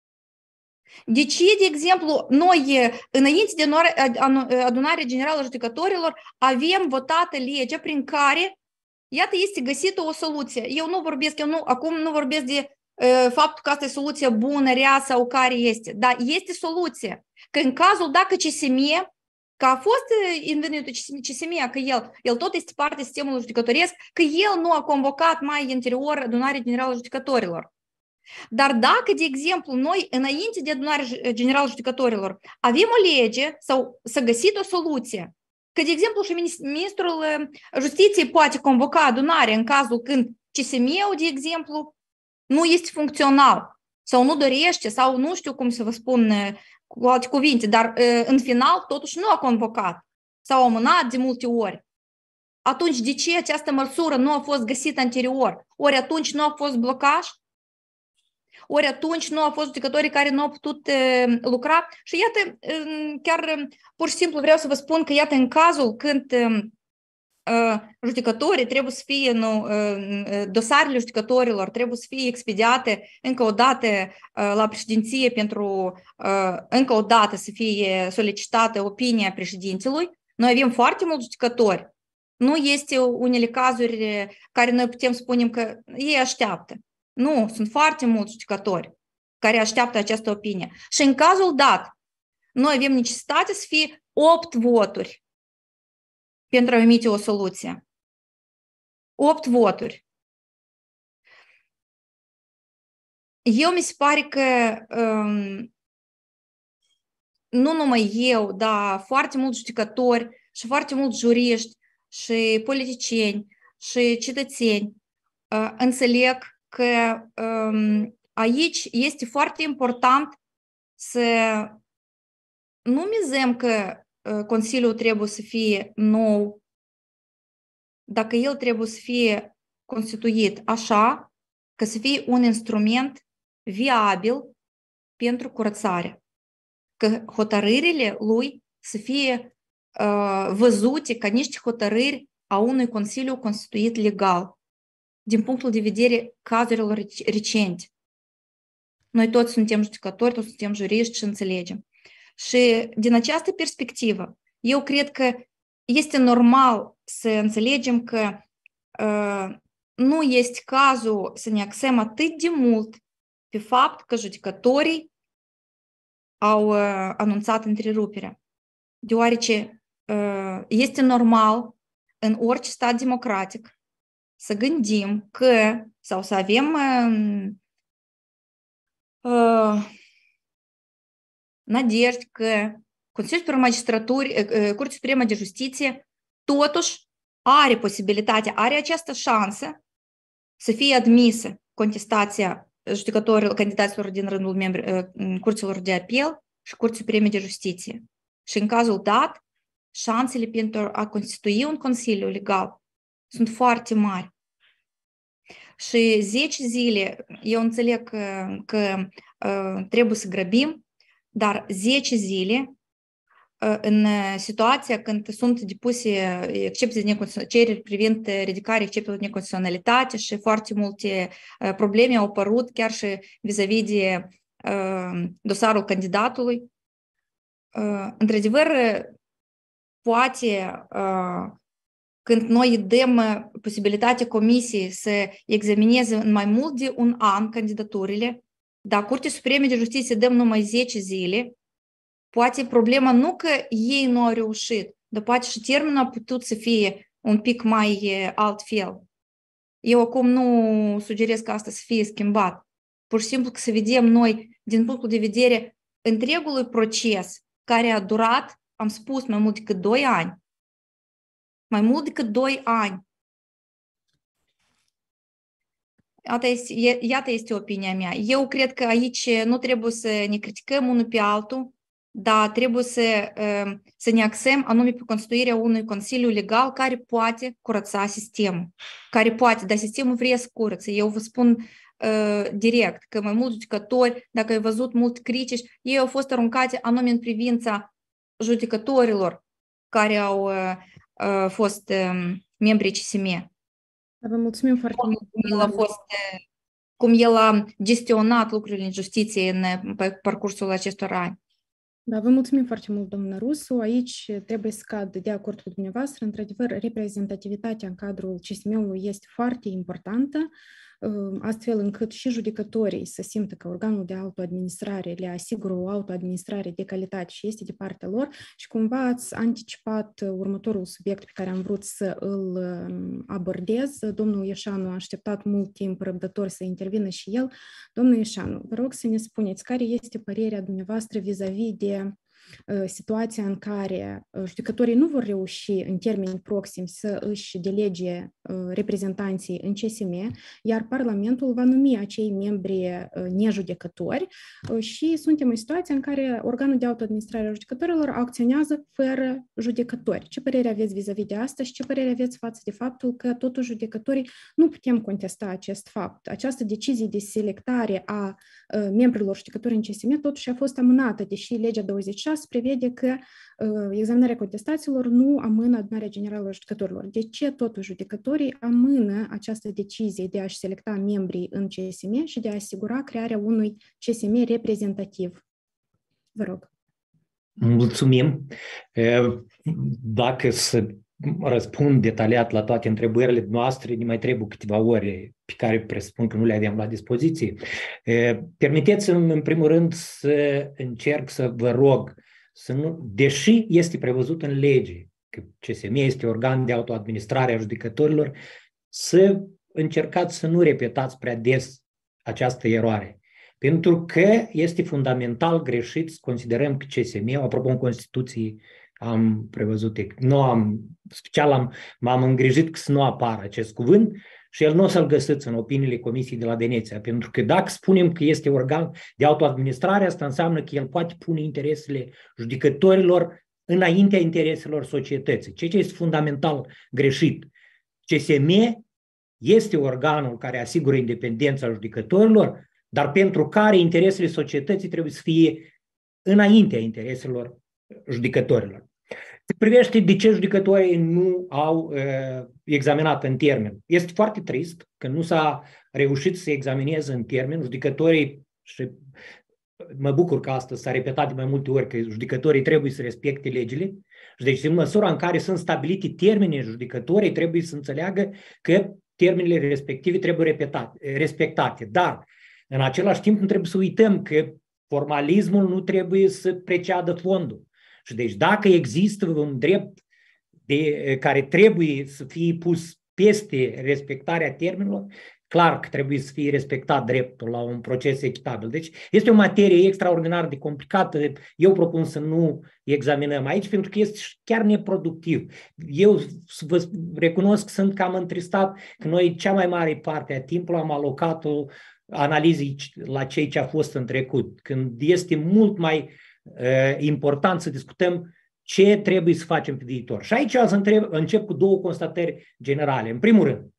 De ce, de exemplu, noi, înainte de adunarea generală a judecătorilor, avem votată legea prin care, iată, este găsită o soluție. Acum nu vorbesc de faptul că asta e soluția bună, rea sau care este. Dar este soluție. Că în cazul dacă CSM, că a fost invenit CSM, că el tot este parte sistemului judecătoresc, că el nu a convocat mai interior adunarea generală a judecătorilor. Dar dacă, de exemplu, noi, înainte de adunarea generală a judecătorilor, avem o lege sau s-a găsit o soluție, că, de exemplu, și ministrul Justiției poate convoca adunarea în cazul când CSM-ul, de exemplu, nu este funcțional sau nu dorește sau nu știu cum să vă spun cu alte cuvinte, dar în final totuși nu a convocat sau a amânat de multe ori. Atunci de ce această măsură nu a fost găsită anterior? Ori atunci nu a fost blocaj? Ori atunci nu au fost judecătorii care nu au putut lucra? Și iată, chiar pur și simplu vreau să vă spun că iată în cazul când judecătorii trebuie să fie, dosarele judecătorilor trebuie să fie expediate încă o dată la președinție pentru încă o dată să fie solicitată opinia președintelui. Noi avem foarte mulți judecători. Nu este unele cazuri care noi putem spune că ei așteaptă. Nu, sunt foarte mulți judecători care așteaptă această opinie. Și în cazul dat, noi avem necesitate să fie 8 voturi pentru a emite o soluție. 8 voturi. Eu mi se pare că nu numai eu, dar foarte mulți judecători și foarte mulți juriști și politicieni și cetățeni înțeleg că aici este foarte important să nu mizăm că Consiliul trebuie să fie nou, dacă el trebuie să fie constituit așa, că să fie un instrument viabil pentru curățare, că hotărârile lui să fie văzute ca niște hotărâri a unui Consiliu constituit legal, din punctul de vedere cazurilor recente. Noi toți suntem judecători, toți suntem juriști și înțelegem. Și din această perspectivă, eu cred că este normal să înțelegem că nu este cazul să ne axăm atât de mult pe fapt că judecătorii au anunțat întreruperea. Deoarece este normal în orice stat democratic să gândim că, sau să avem nădejde că Consiliul Superior Magistraturii, Curtea Supremă de Justiție, totuși are posibilitatea, are această șansă să fie admisă contestația judecătorilor, candidaților din rândul curților de apel și Curții Supreme de Justiție. Și în cazul dat, șansele pentru a constitui un consiliu legal sunt foarte mari. Și 10 zile, eu înțeleg că trebuie să grăbim, dar 10 zile în situația când sunt depuse cereri privind ridicarea excepțiilor de neconstituționalitate și foarte multe probleme au apărut chiar și vis-a-vis de dosarul candidatului. Într-adevăr, poate când noi dăm posibilitatea comisiei să examineze în mai mult de un an candidaturile, dar Curtea Supremă de Justiție dăm numai 10 zile, poate problema nu că ei nu au reușit, dar poate și termenul a putut să fie un pic mai altfel. Eu acum nu sugerez că asta să fie schimbat. Pur și simplu că să vedem noi, din punctul de vedere întregului proces care a durat, am spus, mai mult decât 2 ani. Mai mult decât 2 ani. Iată este opinia mea. Eu cred că aici nu trebuie să ne criticăm unul pe altul, dar trebuie să ne axăm anume pe constituirea unui consiliu legal care poate curăța sistemul. Care poate, dar sistemul vrea să curățe. Eu vă spun direct că mai mulți judecători, dacă ai văzut multe critici, ei au fost aruncate anume în privința judecătorilor care au fost membrii CSM. Vă mulțumim foarte mult. Cum el a gestionat lucrurile în justiție pe parcursul acestor ani. Da, vă mulțumim foarte mult, doamnă Rusu. Aici trebuie să cad de acord cu dumneavoastră. Într-adevăr, reprezentativitatea în cadrul CSM-ului este foarte importantă, astfel încât și judecătorii să simtă că organul de autoadministrare le asigură o autoadministrare de calitate și este de partea lor și cumva ați anticipat următorul subiect pe care am vrut să îl abordez. Domnul Ieșanu a așteptat mult timp răbdător să intervină și el. Domnul Ieșanu, vă rog să ne spuneți care este părerea dumneavoastră vis-a-vis de situația în care judecătorii nu vor reuși în termeni proximi să își delege reprezentanții în CSM, iar Parlamentul va numi acei membri nejudecători și suntem în situația în care organul de autoadministrare a judecătorilor acționează fără judecători. Ce părere aveți vis-a-vis de asta și ce părere aveți față de faptul că totuși judecătorii nu putem contesta acest fapt? Această decizie de selectare a membrilor judecători în CSM totuși a fost amânată, deși legea 26 prevede că examinarea contestațiilor nu amână adunarea generală a judecătorilor. De ce totuși judecătorii amână această decizie de a-și selecta membrii în CSM și de a asigura crearea unui CSM reprezentativ? Vă rog. Mulțumim. Dacă să răspund detaliat la toate întrebările noastre, ne mai trebuie câteva ore pe care presupun că nu le aveam la dispoziție. Permiteți-mi în primul rând să încerc să vă rog să nu, deși este prevăzut în lege că CSM este organ de autoadministrare a judecătorilor, să încercați să nu repetați prea des această eroare. Pentru că este fundamental greșit să considerăm că CSM, apropo în Constituție am prevăzut, m-am îngrijit că să nu apară acest cuvânt și el nu o să-l găsiți în opiniile Comisiei de la Veneția, pentru că dacă spunem că este organ de autoadministrare, asta înseamnă că el poate pune interesele judecătorilor înaintea intereselor societății, ceea ce este fundamental greșit. CSM este organul care asigură independența judecătorilor, dar pentru care interesele societății trebuie să fie înaintea intereselor judecătorilor. Se privește de ce judecătorii nu au examinat în termen. Este foarte trist că nu s-a reușit să examineze în termen. Judecătorii, și mă bucur că asta s-a repetat de mai multe ori, că judecătorii trebuie să respecte legile. Deci în măsura în care sunt stabilite termene, judecătorii trebuie să înțeleagă că termenele respective trebuie respectate. Dar în același timp nu trebuie să uităm că formalismul nu trebuie să preceadă fondul. Și deci dacă există un drept care trebuie să fie pus peste respectarea termenilor, clar că trebuie să fie respectat dreptul la un proces echitabil. Deci este o materie extraordinar de complicată. Eu propun să nu examinăm aici pentru că este chiar neproductiv. Eu vă recunosc că sunt cam întristat că noi cea mai mare parte a timpului am alocat-o analizei la ceea ce a fost în trecut, când este mult mai important să discutăm ce trebuie să facem pe viitor. Și aici încep cu două constatări generale. În primul rând,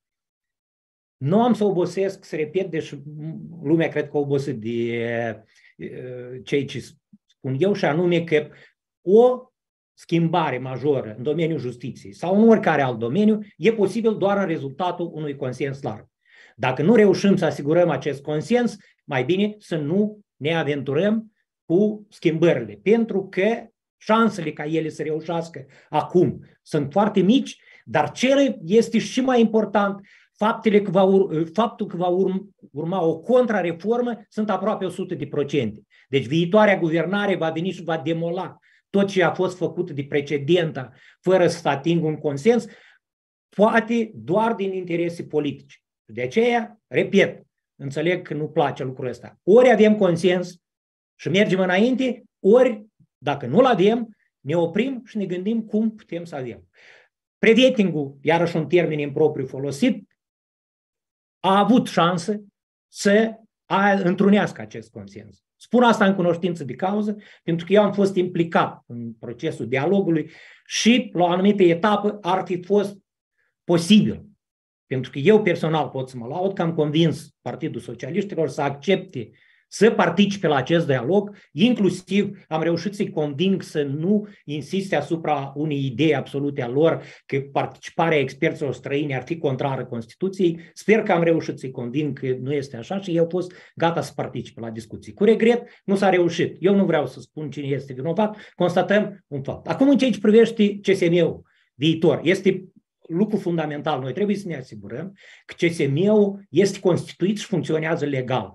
nu am să obosesc să repet, deși lumea cred că a obosit de ceea ce spun eu, și anume că o schimbare majoră în domeniul justiției sau în oricare alt domeniu e posibil doar în rezultatul unui consens larg. Dacă nu reușim să asigurăm acest consens, mai bine să nu ne aventurăm cu schimbările, pentru că șansele ca ele să reușească acum sunt foarte mici, dar cele este și mai important, faptul că va urma o contrareformă sunt aproape 100%. Deci viitoarea guvernare va veni și va demola tot ce a fost făcut de precedenta fără să atingă un consens, poate doar din interese politice. De aceea, repet, înțeleg că nu place lucrul ăsta. Ori avem consens și mergem înainte, ori, dacă nu-l avem, ne oprim și ne gândim cum putem să avem. Prevetingul, iarăși un termen impropriu folosit, a avut șansă să întrunească acest consens. Spun asta în cunoștință de cauză, pentru că eu am fost implicat în procesul dialogului și la o anumită etapă ar fi fost posibil. Pentru că eu personal pot să mă laud că am convins Partidul Socialiștilor să accepte să participe la acest dialog, inclusiv am reușit să-i conving să nu insiste asupra unei idei absolute a lor că participarea experților străini ar fi contrară Constituției. Sper că am reușit să-i conving că nu este așa și eu am fost gata să participe la discuții. Cu regret, nu s-a reușit. Eu nu vreau să spun cine este vinovat, constatăm un fapt. Acum, în ceea ce privește CSM-ul viitor, este lucru fundamental. Noi trebuie să ne asigurăm că CSM-ul este constituit și funcționează legal.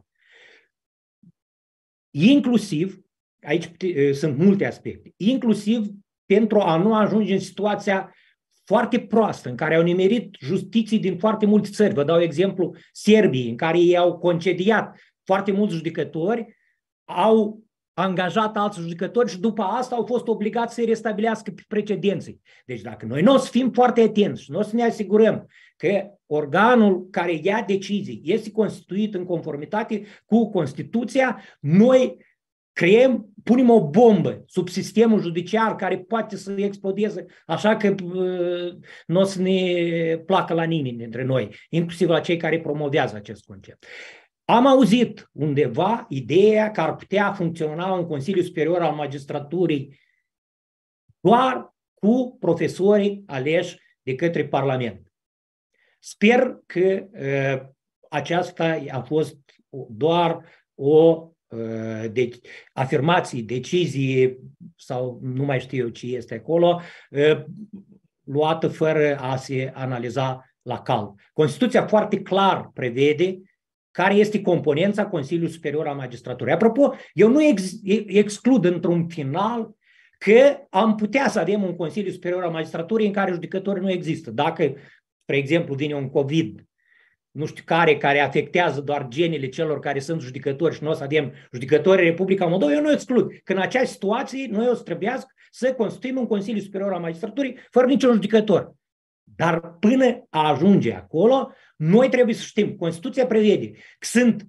Inclusiv, aici sunt multe aspecte, inclusiv pentru a nu ajunge în situația foarte proastă în care au nimerit justiții din foarte multe țări. Vă dau exemplu Serbiei, în care ei au concediat foarte mulți judecători, au angajat alți judecători și după asta au fost obligați să-i restabilească pe precedenții. Deci dacă noi nu o să fim foarte atenți și nu o să ne asigurăm că organul care ia decizii este constituit în conformitate cu Constituția, noi punem o bombă sub sistemul judiciar care poate să explodeze, așa că nu o să ne placă la nimeni dintre noi, inclusiv la cei care promovează acest concept. Am auzit undeva ideea că ar putea funcționa un Consiliu Superior al Magistraturii doar cu profesorii aleși de către Parlament. Sper că aceasta a fost doar o afirmație, decizie sau nu mai știu eu ce este acolo, luată fără a se analiza la cald. Constituția foarte clar prevede care este componența Consiliului Superior al Magistraturii. Apropo, eu nu exclud într-un final că am putea să avem un Consiliu Superior al Magistraturii în care judecătorii nu există. Dacă, spre exemplu, vine un COVID, nu știu care afectează doar genele celor care sunt judecători și nu o să avem judecători în Republica Moldova, eu nu exclud că în acea situație noi o să trebuiască să constituim un Consiliu Superior al Magistraturii fără niciun judecător. Dar până a ajunge acolo, noi trebuie să știm, Constituția prevede că sunt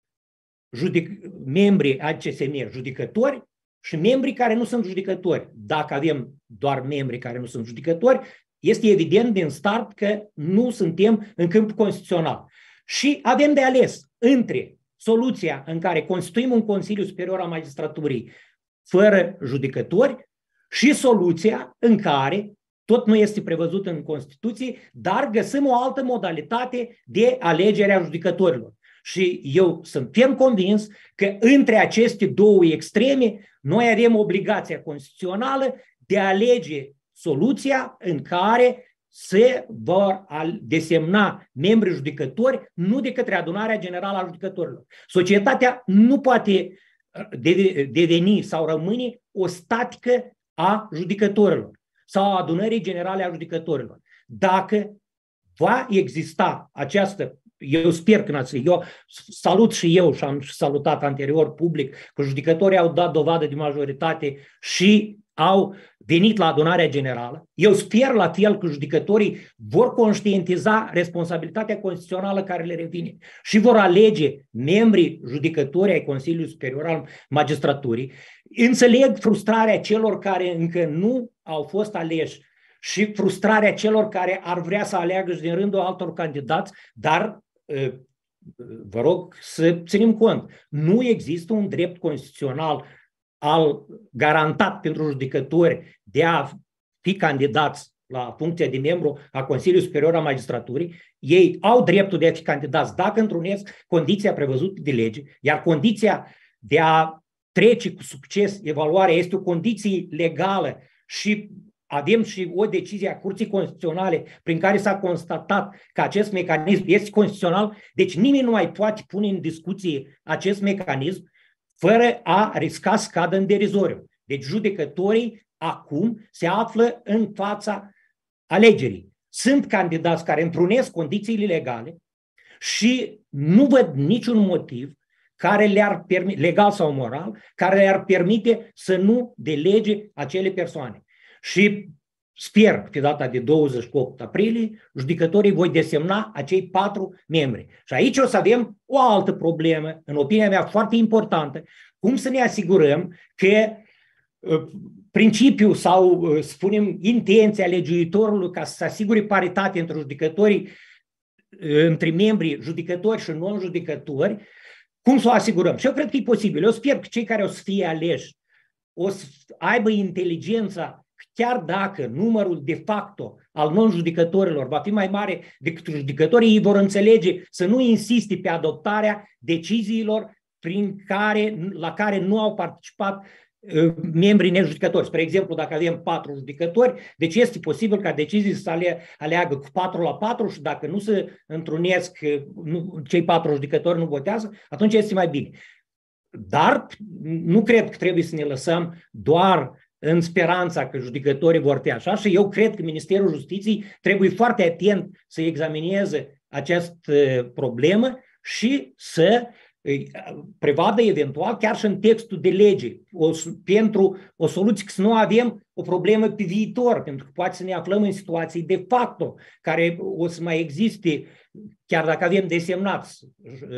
membrii ai CSM judecători și membrii care nu sunt judecători. Dacă avem doar membrii care nu sunt judecători, este evident din start că nu suntem în câmpul constituțional. Și avem de ales între soluția în care constituim un Consiliu Superior al Magistraturii fără judecători și soluția în care tot nu este prevăzut în Constituție, dar găsim o altă modalitate de alegere a judecătorilor. Și eu sunt ferm convins că între aceste două extreme noi avem obligația constituțională de a alege soluția în care se vor desemna membrii judecători nu de către adunarea generală a judecătorilor. Societatea nu poate deveni sau rămâne o statică a judecătorilor sau a adunării generale a judecătorilor. Dacă va exista această, eu sper că eu salut și eu și am salutat anterior public că judecătorii au dat dovadă de majoritate și au venit la adunarea generală. Eu sper la fel că judecătorii vor conștientiza responsabilitatea constituțională care le revine și vor alege membrii judecători ai Consiliului Superior al Magistraturii. Înțeleg frustrarea celor care încă nu au fost aleși și frustrarea celor care ar vrea să aleagă și din rândul altor candidați, dar vă rog să ținem cont, nu există un drept constituțional garantat pentru judecători de a fi candidați la funcția de membru a Consiliului Superior al Magistraturii. Ei au dreptul de a fi candidați dacă întrunesc condiția prevăzută de lege, iar condiția de a trece cu succes evaluarea este o condiție legală și avem și o decizie a Curții Constituționale prin care s-a constatat că acest mecanism este constituțional, deci nimeni nu mai poate pune în discuție acest mecanism fără a risca să cadă în derizoriu. Deci judecătorii acum se află în fața alegerii. Sunt candidați care întrunesc condițiile legale și nu văd niciun motiv care le-ar permite, legal sau moral, care le-ar permite să nu delege acele persoane. Și sper că pe data de 28 aprilie judecătorii voi desemna acei 4 membri. Și aici o să avem o altă problemă, în opinia mea foarte importantă, cum să ne asigurăm că principiul sau, spunem, intenția legiuitorului ca să se asigure paritate între judecătorii, între membrii judecători și non-judecători, cum să o asigurăm? Și eu cred că e posibil. Eu sper că cei care o să fie aleși o să aibă inteligența, chiar dacă numărul de facto al non-judecătorilor va fi mai mare decât judecătorii, ei vor înțelege să nu insiste pe adoptarea deciziilor la care nu au participat membrii nejudecători. Spre exemplu, dacă avem 4 judecători, deci este posibil ca decizii să aleagă cu 4-4 și dacă nu se întrunesc, cei 4 judecători nu votează, atunci este mai bine. Dar nu cred că trebuie să ne lăsăm doar în speranța că judecătorii vor fi așa și eu cred că Ministerul Justiției trebuie foarte atent să examineze această problemă și să prevadă eventual chiar și în textul de lege pentru o soluție, că să nu avem o problemă pe viitor, pentru că poate să ne aflăm în situații de facto care o să mai existe, chiar dacă avem desemnați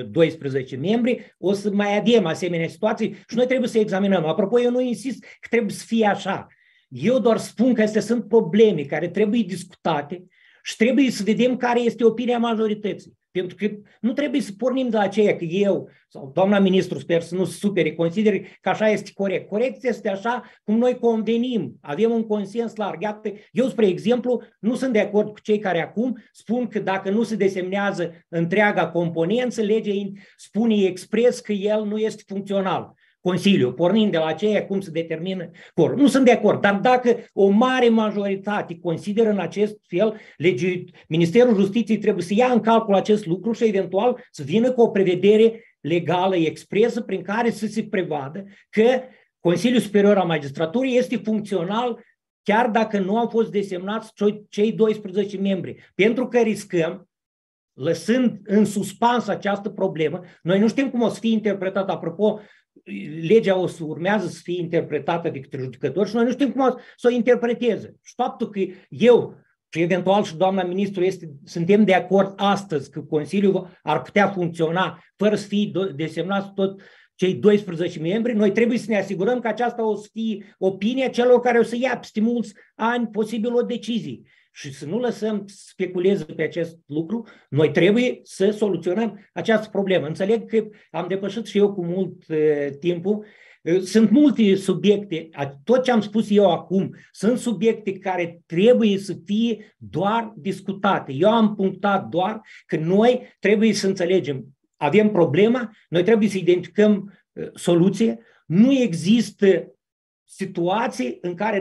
12 membri, o să mai avem asemenea situații și noi trebuie să examinăm. Apropo, eu nu insist că trebuie să fie așa. Eu doar spun că astea sunt probleme care trebuie discutate și trebuie să vedem care este opinia majorității. Pentru că nu trebuie să pornim de aceea că eu sau doamna ministru, sper să nu se supere, consider că așa este corect. Corect este așa cum noi convenim. Avem un consens larg. Eu, spre exemplu, nu sunt de acord cu cei care acum spun că dacă nu se desemnează întreaga componență, legea spune expres că el nu este funcțional. Consiliul, pornind de la aceea cum se determină corul. Nu sunt de acord, dar dacă o mare majoritate consideră în acest fel, Ministerul Justiției trebuie să ia în calcul acest lucru și eventual să vină cu o prevedere legală expresă prin care să se prevadă că Consiliul Superior al Magistraturii este funcțional chiar dacă nu au fost desemnați cei 12 membri. Pentru că riscăm, lăsând în suspans această problemă, noi nu știm cum o să fie interpretată, apropo, legea urmează să fie interpretată de către judecători și noi nu știm cum să o interpreteze. Și faptul că eu și eventual și doamna ministru suntem de acord astăzi că Consiliul ar putea funcționa fără să fie desemnați tot cei 12 membri, noi trebuie să ne asigurăm că aceasta o să fie opinia celor care o să ia peste mulți ani posibil o decizie. Și să nu lăsăm să speculeze pe acest lucru, noi trebuie să soluționăm această problemă. Înțeleg că am depășit și eu cu mult timpul. Sunt multe subiecte, tot ce am spus eu acum, sunt subiecte care trebuie să fie doar discutate. Eu am punctat doar că noi trebuie să înțelegem, avem problema, noi trebuie să identificăm soluție. Nu există situații în care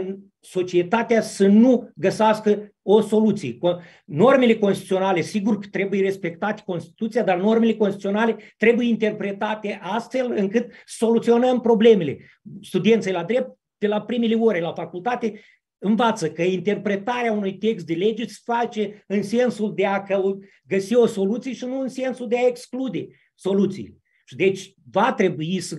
societatea să nu găsească o soluție. Normele constituționale, sigur că trebuie respectate Constituția, dar normele constituționale trebuie interpretate astfel încât soluționăm problemele. Studenții la drept, de la primele ore la facultate, învață că interpretarea unui text de lege se face în sensul de a găsi o soluție și nu în sensul de a exclude soluții. Și deci va trebui să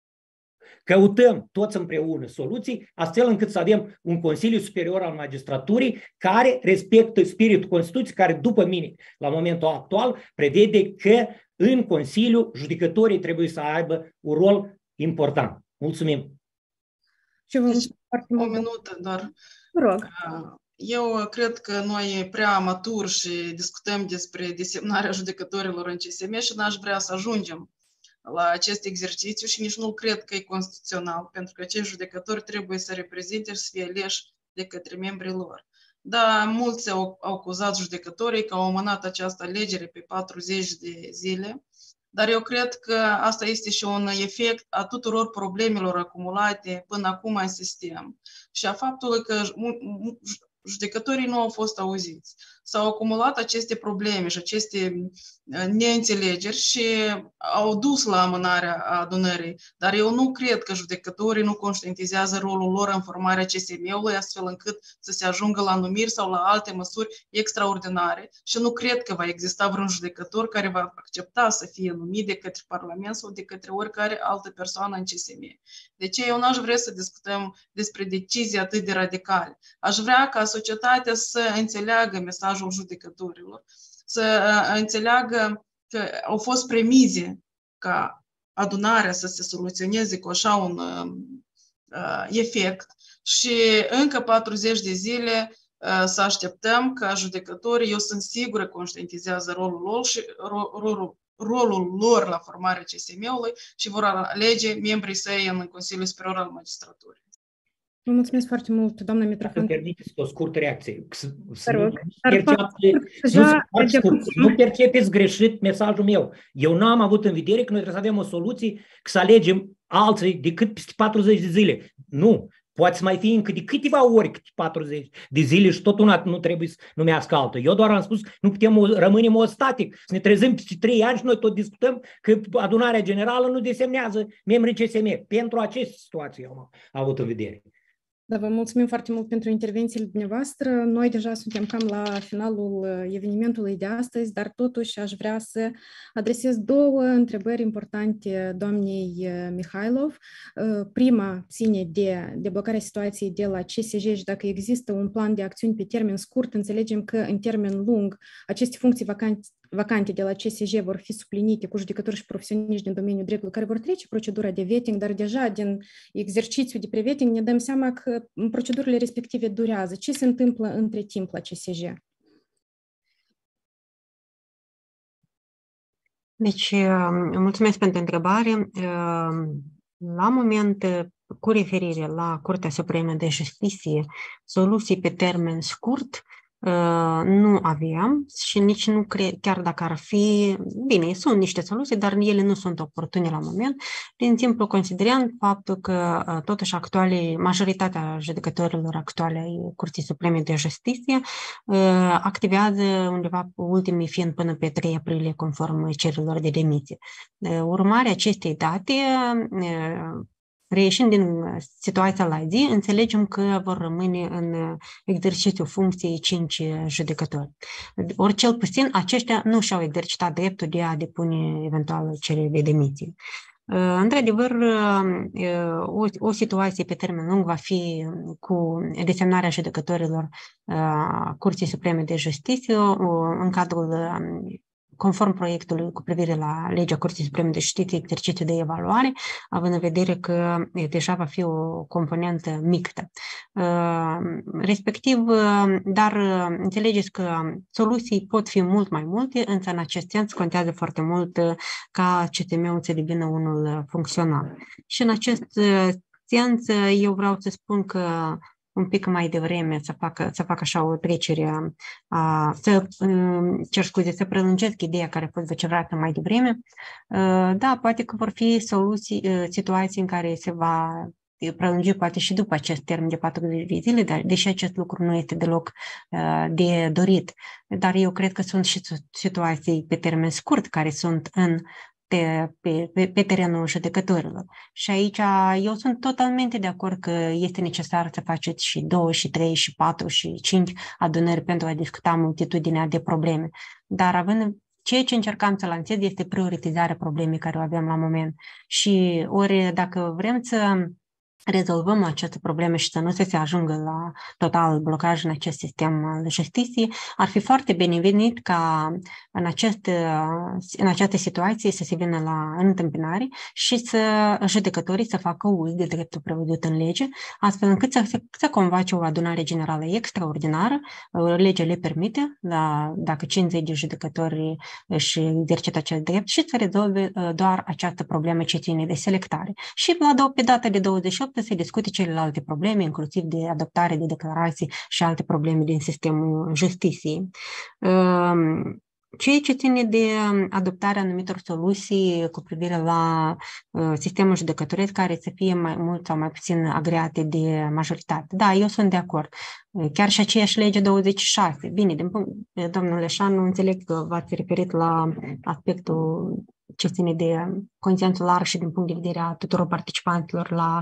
căutăm toți împreună soluții, astfel încât să avem un Consiliu Superior al Magistraturii care respectă spiritul Constituției, care, după mine, la momentul actual, prevede că în Consiliu judecătorii trebuie să aibă un rol important. Mulțumim! Deci, o minută doar. Rog. Eu cred că noi prea amaturi și discutăm despre desemnarea judecătorilor în CSM și n-aș vrea să ajungem la acest exercițiu și nici nu cred că e constituțional, pentru că acești judecători trebuie să reprezinte și să fie aleși de către membrii lor. Da, mulți au acuzat judecătorii că au amânat această alegere pe 40 de zile, dar eu cred că asta este și un efect a tuturor problemelor acumulate până acum în sistem și a faptului că judecătorii nu au fost auziți. S-au acumulat aceste probleme și aceste neînțelegeri și au dus la amânarea adunării. Dar eu nu cred că judecătorii nu conștientizează rolul lor în formarea CSM-ului, astfel încât să se ajungă la numiri sau la alte măsuri extraordinare. Și nu cred că va exista vreun judecător care va accepta să fie numit de către Parlament sau de către oricare altă persoană în CSM. De ce eu n-aș vrea să discutăm despre decizii atât de radicale? Aș vrea ca societatea să înțeleagă mesajul judecătorilor, să înțeleagă că au fost premize ca adunarea să se soluționeze cu așa un efect și încă 40 de zile să așteptăm ca judecătorii, eu sunt sigură, conștientizează rolul lor și rolul lor la formarea CSM-ului și vor alege membrii săi în Consiliul Superior al Magistraturii. Vă mulțumesc foarte mult, doamna Mitrofan. Dacă permiteți o scurtă reacție. Nu percepeți greșit mesajul meu. Eu n-am avut în vedere că noi trebuie să avem o soluție, că să alegem alții decât peste 40 de zile. Nu. Poate să mai fi încă de câteva ori câte 40 de zile și tot una nu trebuie să numească altă. Eu doar am spus nu putem rămânem static, să ne trezim peste 3 ani și noi tot discutăm că adunarea generală nu desemnează membrii CSM. Pentru aceste situații am avut în vedere. Da, vă mulțumim foarte mult pentru intervențiile dumneavoastră. Noi deja suntem cam la finalul evenimentului de astăzi, dar totuși aș vrea să adresez 2 întrebări importante doamnei Mihailov. Prima ține de deblocarea situației de la CSJ și dacă există un plan de acțiuni pe termen scurt, înțelegem că în termen lung aceste funcții vacante de la CSJ vor fi suplinite cu judecători și profesioniști din domeniul dreptului care vor trece procedura de vetting, dar deja din exercițiul de prevetting ne dăm seama că procedurile respective durează. Ce se întâmplă între timp la CSJ? Deci, mulțumesc pentru întrebare. La moment, cu referire la Curtea Supremă de Justiție, soluții pe termen scurt, nu aveam și nici nu cred, chiar dacă ar fi, bine, sunt niște soluții, dar ele nu sunt oportune la moment, din simplu considerând faptul că totuși majoritatea judecătorilor actuale ai Curții Supreme de Justiție activează undeva ultimii fiind până pe 3 aprilie conform cererilor de demisie. Urmarea acestei date, reieșind din situația la zi, înțelegem că vor rămâne în exercițiu funcției 5 judecători. Ori cel puțin aceștia nu și-au exercitat dreptul de a depune eventual cerere de demisie. Într-adevăr, o situație pe termen lung va fi cu desemnarea judecătorilor Curții Supreme de Justiție în cadrul conform proiectului cu privire la legea Curții Supreme de Justiție, exercițiu de evaluare, având în vedere că deja va fi o componentă mixtă. Respectiv, dar înțelegeți că soluții pot fi mult mai multe, însă în acest sens contează foarte mult ca CSM-ul să devină unul funcțional. Și în acest sens, eu vreau să spun că un pic mai devreme să fac așa o trecere, să prelungesc ideea care a fost vociferată mai devreme. Da, poate că vor fi situații în care se va prelungi poate și după acest termen de 40 de zile, dar deși acest lucru nu este deloc de dorit. Dar eu cred că sunt și situații pe termen scurt care sunt pe terenul judecătorilor. Și aici eu sunt totalmente de acord că este necesar să faceți și 2, și 3, și 4, și 5 adunări pentru a discuta multitudinea de probleme. Dar având ceea ce încercam să lansez este prioritizarea problemei care o avem la moment. Și ori dacă vrem să rezolvăm aceste probleme și să nu se ajungă la total blocaj în acest sistem al justiției, ar fi foarte binevenit ca în această situație să se vină la întâmpinare și judecătorii să facă uz de dreptul prevăzut în lege, astfel încât să convoace o adunare generală extraordinară, legea le permite, dacă 50 de judecători își exercită acest drept, și să rezolve doar această problemă ce ține de selectare. Și pe data de 28 să se discute celelalte probleme, inclusiv de adoptare de declarații și alte probleme din sistemul justiției. Ceea ce ține de adoptarea anumitor soluții cu privire la sistemul judecătoresc care să fie mai mult sau mai puțin agreate de majoritate. Da, eu sunt de acord. Chiar și aceeași lege 26. Bine, domnule Leșan, nu înțeleg că v-ați referit la aspectul ce ține de consensul larg și din punct de vedere a tuturor participanților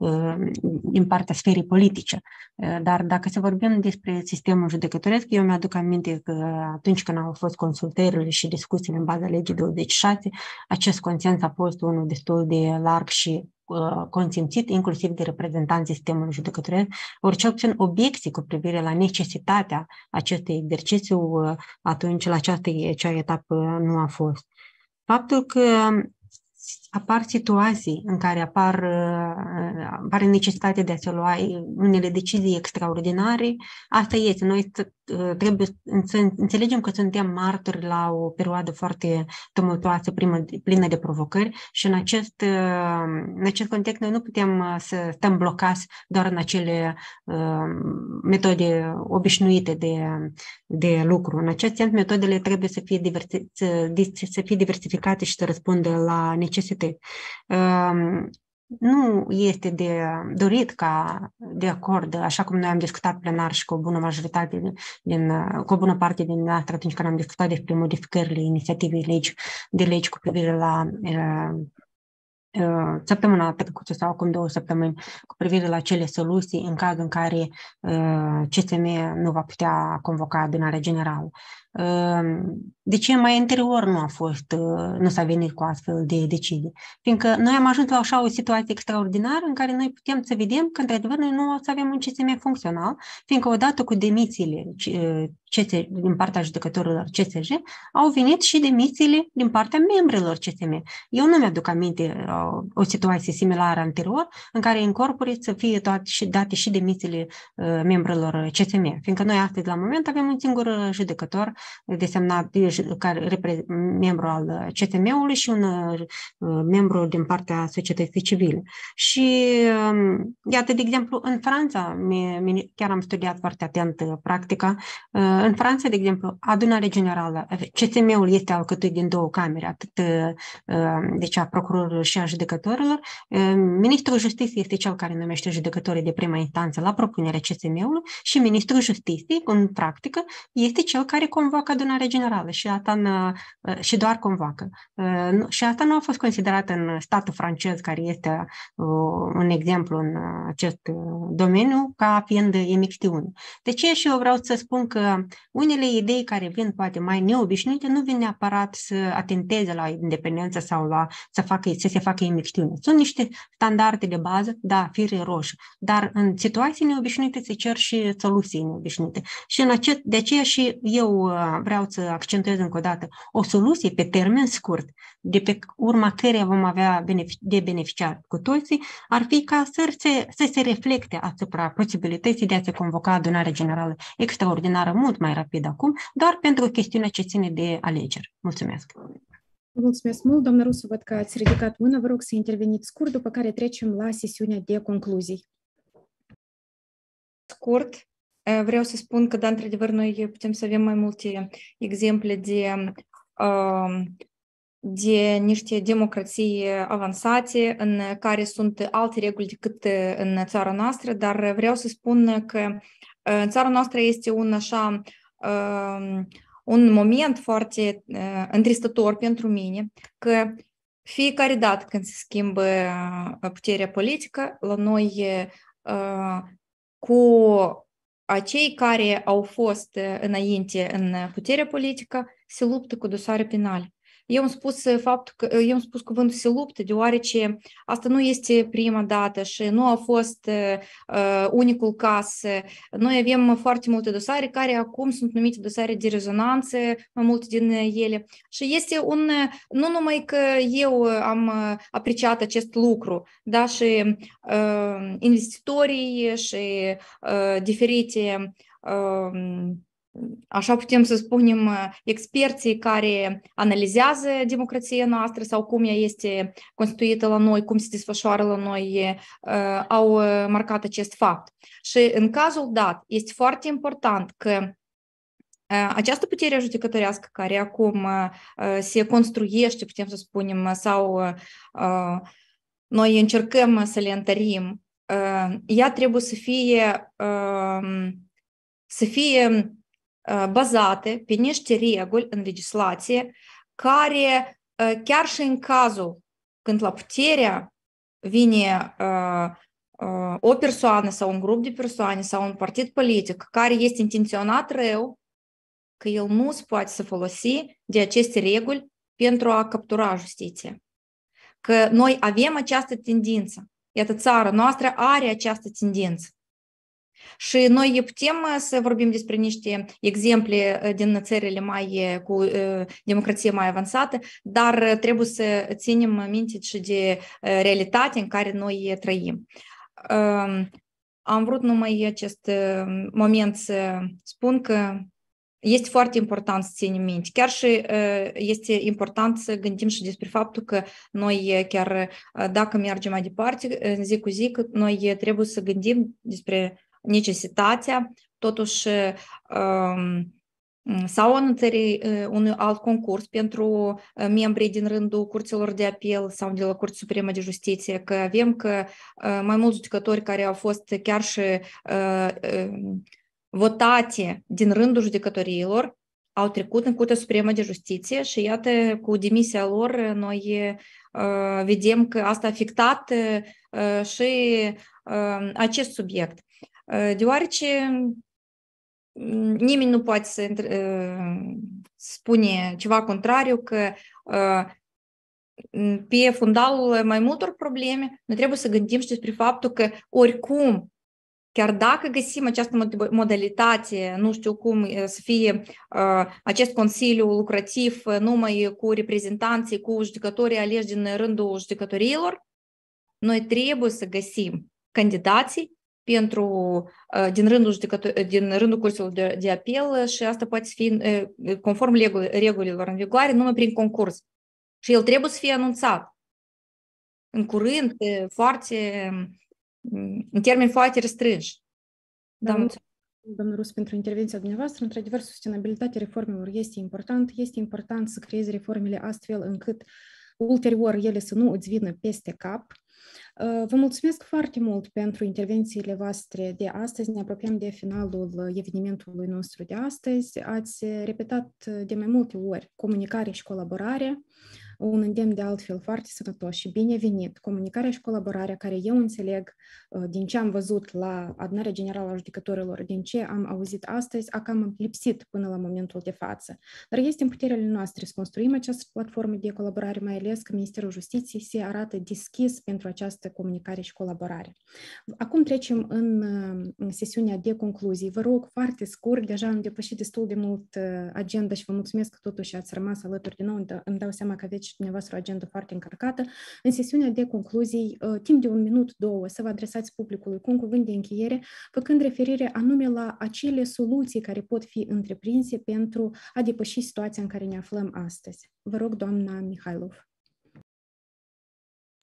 din partea sferei politice. Dar dacă să vorbim despre sistemul judecătoresc, eu mi-aduc aminte că atunci când au fost consultările și discuțiile în baza legii 26, acest consens a fost unul destul de larg și consimțit, inclusiv de reprezentanții sistemului judecătoresc, ori cel puțin obiecții cu privire la necesitatea acestui exercițiu, atunci la acea etapă nu a fost. Faptul că apar situații în care apare necesitatea de a se lua unele decizii extraordinare, asta este. Noi trebuie să înțelegem că suntem martori la o perioadă foarte tumultuoasă, plină de provocări și în acest context noi nu putem să stăm blocați doar în acele metode obișnuite de lucru. În acest sens, metodele trebuie să fie diversificate și să răspundă la necesități. Nu este de dorit de acord, așa cum noi am discutat plenar și cu o bună majoritate, cu o bună parte din noastră atunci când am discutat despre modificările inițiativei de legi cu privire la săptămâna trecută sau acum 2 săptămâni cu privire la cele soluții în cazul în care CSM nu va putea convoca adunarea generală. De ce mai anterior nu s-a venit cu astfel de decizii? Fiindcă noi am ajuns la așa o situație extraordinară în care noi putem să vedem că într-adevăr noi nu o să avem un CSM funcțional, fiindcă odată cu demisiile din partea judecătorilor CSJ au venit și demisiile din partea membrilor CSM. Eu nu mi-aduc aminte o situație similară anterior în care incorpore să fie date și demisiile membrilor CSM, fiindcă noi astăzi la moment avem un singur judecător desemnat membru al CSM-ului și un membru din partea societății civile. Și iată, de exemplu, în Franța, chiar am studiat foarte atent practica, în Franța, de exemplu, adunarea generală, CSM-ul este alcătuit din 2 camere, atât deci a procurorilor și a judecătorilor. Ministrul Justiției este cel care numește judecătorii de prima instanță la propunerea CSM-ului și Ministrul Justiției, în practică, este cel care convoacă adunarea generală și doar convoacă. Și asta nu a fost considerat în statul francez, care este un exemplu în acest domeniu, ca fiind imixtiune. De ce și eu vreau să spun că unele idei care vin poate mai neobișnuite nu vin neapărat să atenteze la independență sau să se facă imixtiune. Sunt niște standarde de bază, da, fire roșii, dar în situații neobișnuite se cer și soluții neobișnuite. Și de aceea și eu vreau să accentuez încă o dată o soluție pe termen scurt, de pe urma căreia vom avea de beneficiat cu toții, ar fi ca să se reflecte asupra posibilității de a se convoca adunarea generală extraordinară mult mai rapid acum, doar pentru o chestiune ce ține de alegeri. Mulțumesc! Mulțumesc mult, doamna Rusu, văd că ați ridicat mâna, vă rog să interveniți scurt, după care trecem la sesiunea de concluzii. Scurt, vreau să spun că, da, într-adevăr, noi putem să avem mai multe exemple de de niște democrații avansate în care sunt alte reguli decât în țara noastră, dar vreau să spun că în țara noastră este un moment foarte întristător pentru mine, că fiecare dată când se schimbă puterea politică, la noi cu acei care au fost înainte în puterea politică se luptă cu dosare penale. Eu am spus cuvântul se luptă, deoarece asta nu este prima dată și nu a fost unicul caz. Noi avem foarte multe dosare care acum sunt numite dosare de rezonanță, mai multe din ele. Și este nu numai că eu am apreciat acest lucru, da, și investitorii și diferite așa putem să spunem, experții care analizează democrația noastră sau cum ea este constituită la noi, cum se desfășoară la noi, au marcat acest fapt. Și în cazul dat, este foarte important că această putere judecătorească care acum se construiește, putem să spunem, sau noi încercăm să le întărim, ea trebuie să fie bazate pe niște reguli în legislație care chiar și în cazul când la puterea vine o persoană sau un grup de persoane sau un partid politic care este intenționat rău, că el nu se poate să folosi de aceste reguli pentru a captura justiția. Că noi avem această tendință. Iată, țara noastră are această tendință. Și noi putem să vorbim despre niște exemple din țările cu democrație mai avansată, dar trebuie să ținem minte și de realitatea în care noi trăim. Am vrut numai acest moment să spun că este foarte important să ținem minte. Chiar și este important să gândim și despre faptul că noi chiar dacă mergem mai departe, zi cu zi, noi trebuie să gândim despre necesitatea, totuși, sau anunțării unui alt concurs pentru membrii din rândul curților de apel sau de la Curtea Supremă de Justiție, că avem mai mulți judecători care au fost chiar și votate din rândul judecătoriilor, au trecut în Curtea Supremă de Justiție și iată, cu demisia lor, noi vedem că asta a afectat și acest subiect. Deoarece nimeni nu poate să spune ceva contrariu că pe fundalul mai multor probleme noi trebuie să gândim și despre faptul că oricum, chiar dacă găsim această modalitate, nu știu cum, să fie acest consiliu lucrativ numai cu reprezentanții, cu judecătorii aleși din rândul judecătorilor, noi trebuie să găsim candidații din rândul curselor de apel și asta poate fi conform regulilor în vigoare numai prin concurs. Și el trebuie să fie anunțat în curând, în termeni foarte restrânși. Doamnă Rus, pentru intervenția dumneavoastră, într-adevăr, sustenabilitatea reformelor este important să creezi reformele astfel încât ulterior ele să nu îți vină peste cap. Vă mulțumesc foarte mult pentru intervențiile voastre de astăzi. Ne apropiem de finalul evenimentului nostru de astăzi. Ați repetat de mai multe ori comunicare și colaborare, un îndemn de altfel foarte sănătos și binevenit. Comunicarea și colaborarea care eu înțeleg din ce am văzut la Adunarea Generală a Judecătorilor, din ce am auzit astăzi, a cam lipsit până la momentul de față. Dar este în puterile noastre să construim această platformă de colaborare, mai ales că Ministerul Justiției se arată deschis pentru această comunicare și colaborare. Acum trecem în sesiunea de concluzii. Vă rog foarte scurt, deja am depășit destul de mult agenda și vă mulțumesc că totuși ați rămas alături de noi. Îmi dau seama că aveți și dumneavoastră o agendă foarte încărcată. În sesiunea de concluzii, timp de 1 minut, 2, să vă adresați publicului cu un cuvânt de încheiere, făcând referire anume la acele soluții care pot fi întreprinse pentru a depăși situația în care ne aflăm astăzi. Vă rog, doamna Mihailov.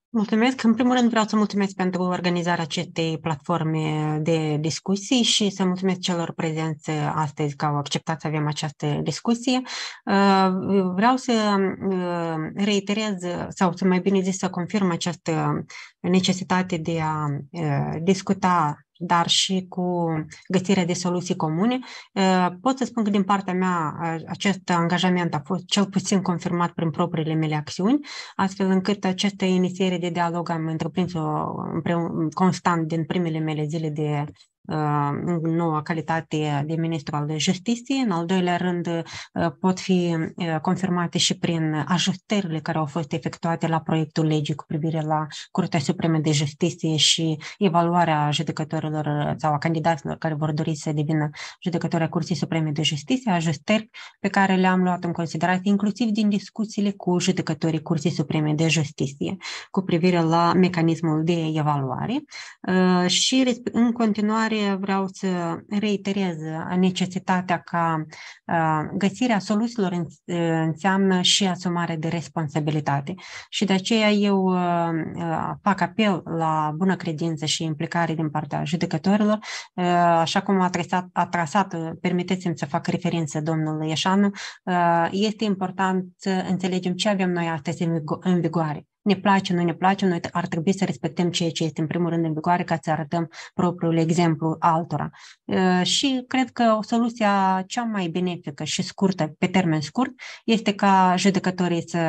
Mulțumesc. În primul rând vreau să mulțumesc pentru organizarea acestei platforme de discuții și să mulțumesc celor prezenți astăzi că au acceptat să avem această discuție. Vreau să reiterez sau să mai bine zis să confirm această necesitate de a discuta, dar și cu găsirea de soluții comune. Pot să spun că din partea mea acest angajament a fost cel puțin confirmat prin propriile mele acțiuni, astfel încât această inițiere de dialog am întreprins-o constant din primele mele zile de noua calitate de ministru al Justiției. În al doilea rând, pot fi confirmate și prin ajustările care au fost efectuate la proiectul legii cu privire la Curtea Supremă de Justiție și evaluarea judecătorilor sau a candidaților care vor dori să devină judecători a Curții Supreme de Justiție, ajustări pe care le-am luat în considerație inclusiv din discuțiile cu judecătorii Curții Supreme de Justiție cu privire la mecanismul de evaluare și în continuare vreau să reiterez necesitatea ca găsirea soluțiilor înseamnă și asumare de responsabilitate. Și de aceea eu fac apel la bună credință și implicare din partea judecătorilor, așa cum a trasat, permiteți-mi să fac referință domnul Ieșanu, este important să înțelegem ce avem noi astăzi în vigoare. Ne place, nu ne place, noi ar trebui să respectăm ceea ce este în primul rând în vigoare ca să arătăm propriul exemplu altora. Și cred că o soluție cea mai benefică și scurtă, pe termen scurt, este ca judecătorii să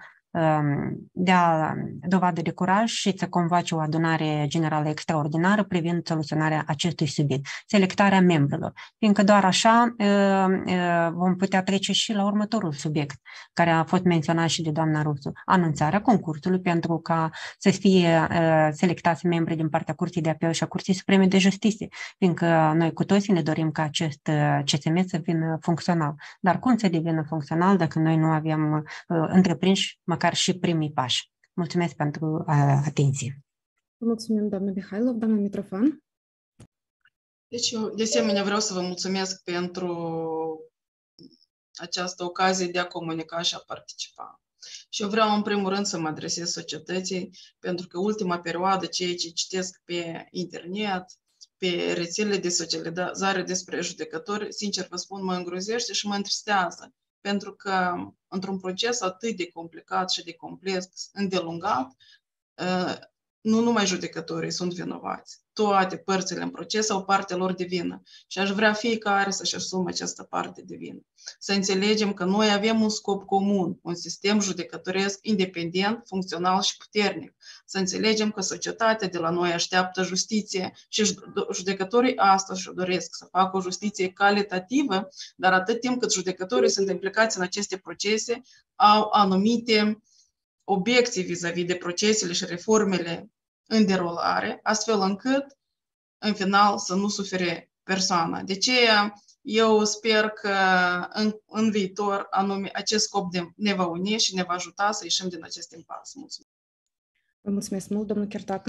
dea dovadă de curaj și să convoace o adunare generală extraordinară privind soluționarea acestui subiect, selectarea membrilor, fiindcă doar așa vom putea trece și la următorul subiect, care a fost menționat și de doamna Rusu, anunțarea concursului pentru ca să fie selectați membri din partea Curții de Apel și a Curții Supreme de Justiție, fiindcă noi cu toții ne dorim ca acest CSM să vină funcțional. Dar cum să devină funcțional dacă noi nu avem întreprinși măcar și primii pași? Mulțumesc pentru atenție. Mulțumim, doamnă Mihailov. Doamna Mitrofan. Deci eu, de asemenea, vreau să vă mulțumesc pentru această ocazie de a comunica și a participa. Și eu vreau, în primul rând, să mă adresez societății, pentru că ultima perioadă, ceea ce citesc pe internet, pe rețelele de socializare despre judecători, sincer vă spun, mă îngrozește și mă întristează. Pentru că într-un proces atât de complicat și de complex, îndelungat, nu numai judecătorii sunt vinovați. Toate părțile în proces au partea lor de vină. Și aș vrea fiecare să-și asume această parte de vină. Să înțelegem că noi avem un scop comun, un sistem judecătoresc independent, funcțional și puternic. Să înțelegem că societatea de la noi așteaptă justiție și judecătorii asta și-o doresc, să facă o justiție calitativă, dar atât timp cât judecătorii sunt implicați în aceste procese, au anumite obiecții vis-a-vis de procesele și reformele în derulare, astfel încât, în final, să nu sufere persoana. De aceea, eu sper că în viitor, anume, acest scop ne va uni și ne va ajuta să ieșim din acest impas. Mulțumesc! Vă mulțumesc mult, domnul Chertaca.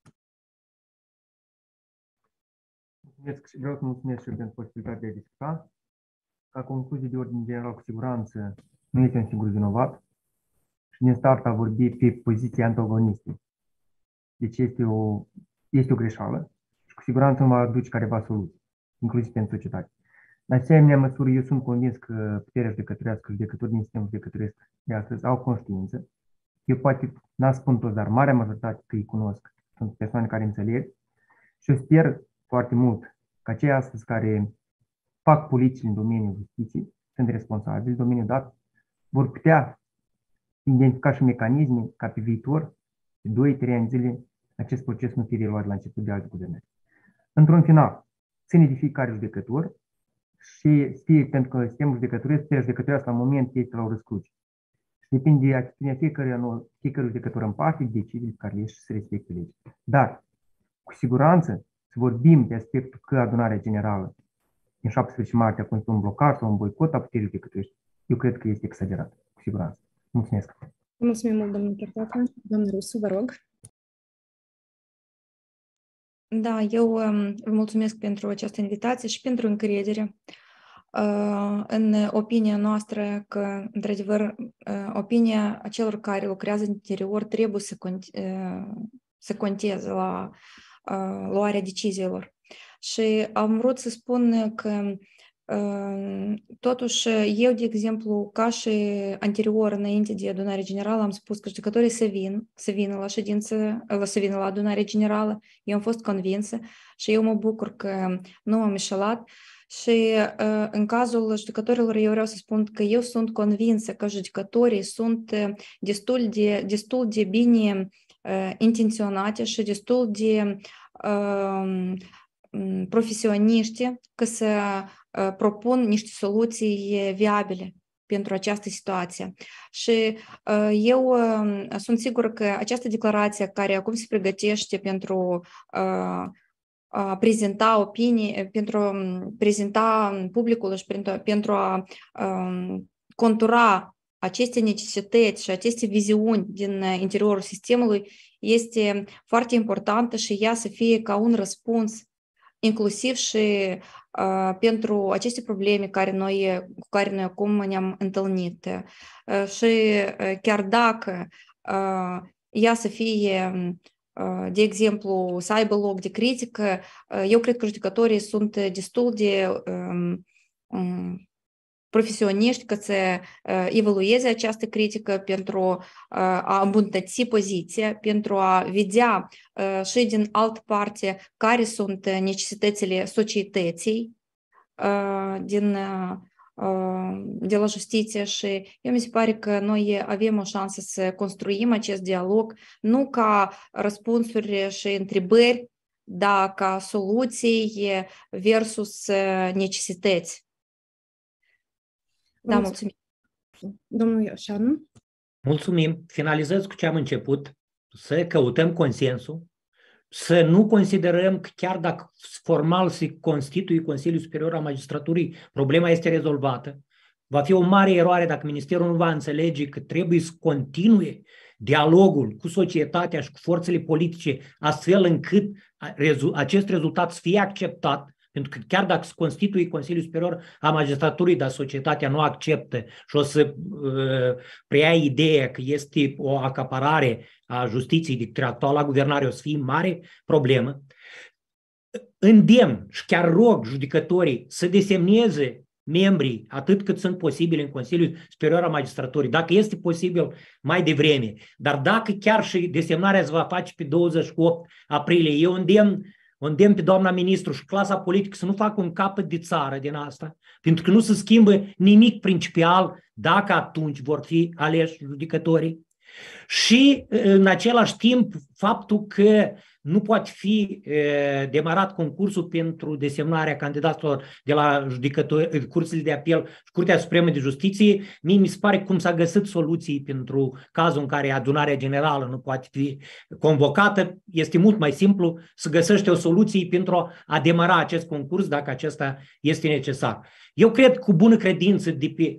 Vreau să mulțumesc și pentru posibilitatea de a discuta. Ca concluzie de ordine general, cu siguranță, nu este un singur vinovat. Și din start a vorbit pe poziții antagoniste. Deci este o greșeală și cu siguranță nu va aduce careva soluții, inclusiv pentru societate. În asemenea măsură, eu sunt convins că puterea judecătorească, judecătorii din sistemul judecătoresc de astăzi au conștiință. Eu poate n-am spun toți, dar marea majoritate că îi cunosc sunt persoane care înțeleg și eu sper foarte mult că cei astăzi care fac politici în domeniul justiției, sunt responsabili, în domeniul dat, vor putea identifica și mecanisme ca pe viitor, 2-3 ani zile, acest proces nu fie reluat la început de alte guvernări. Într-un final, ține de fiecare judecător și știe, pentru că sistemul judecătoresc, puterea judecătorească la moment este la o răscruce. Și depinde de atitudinea fiecare judecător în parte, decide care este și să respecte legea. Dar, cu siguranță, să vorbim de aspectul că adunarea generală din 17 martie a fost un blocaj sau un boicot a puterii judecătorești, eu cred că este exagerat, cu siguranță. Mulțumesc! Mulțumim mult, domnul Chertaca. Doamna Rusu, vă rog. Da, eu vă mulțumesc pentru această invitație și pentru încredere. în opinia noastră că, într-adevăr, opinia celor care lucrează în interior trebuie să conteze la luarea deciziilor. Și am vrut să spun că totuși, eu, de exemplu, ca și anterior, înainte de adunare generală, am spus că judecătorii să vină la ședință, să vină la adunare generală. Eu am fost convinsă și eu mă bucur că nu am înșelat. Și în cazul judecătorilor, eu vreau să spun că eu sunt convinsă că judecătorii sunt destul de bine intenționate și destul de profesioniști că să propun niște soluții viabile pentru această situație. Și eu sunt sigură că această declarație care acum se pregătește pentru a prezenta opinii, pentru a prezenta publicul și pentru a contura aceste necesități și aceste viziuni din interiorul sistemului este foarte importantă și ea să fie ca un răspuns inclusiv și pentru aceste probleme cu care noi acum ne-am întâlnit. Și chiar dacă ea să fie, de exemplu, să aibă loc de critică, eu cred că judecătorii sunt destul de profesioniști ca să evalueze această critică pentru a îmbunătăți poziția, pentru a vedea și din altă parte care sunt necesitățile societății de la justiție și eu mi se pare că noi avem o șansă să construim acest dialog nu ca răspunsuri și întrebări, dar ca soluții versus necesități. Da, mulțumim. Domnul Ioșanu? Mulțumim. Finalizez cu ce am început, să căutăm consensul, să nu considerăm că chiar dacă formal se constituie Consiliul Superior al Magistraturii, problema este rezolvată. Va fi o mare eroare dacă Ministerul nu va înțelege că trebuie să continue dialogul cu societatea și cu forțele politice, astfel încât acest rezultat să fie acceptat. Pentru că chiar dacă se constituie Consiliul Superior al Magistraturii, dar societatea nu acceptă și o să preia ideea că este o acaparare a justiției de actuala guvernare, o să fie mare problemă, îndemn și chiar rog judecătorii să desemneze membrii atât cât sunt posibili în Consiliul Superior al Magistraturii, dacă este posibil mai devreme, dar dacă chiar și desemnarea se va face pe 28 aprilie, eu îndemn pe doamna ministru și clasa politică să nu facă un capăt de țară din asta, pentru că nu se schimbă nimic principial dacă atunci vor fi aleși judecătorii. Și în același timp faptul că nu poate fi demarat concursul pentru desemnarea candidaților de la curțile de apel și Curtea Supremă de Justiție, mie mi se pare cum s-a găsit soluții pentru cazul în care adunarea generală nu poate fi convocată. Este mult mai simplu să găsește o soluție pentru a demara acest concurs dacă acesta este necesar. Eu cred cu bună credință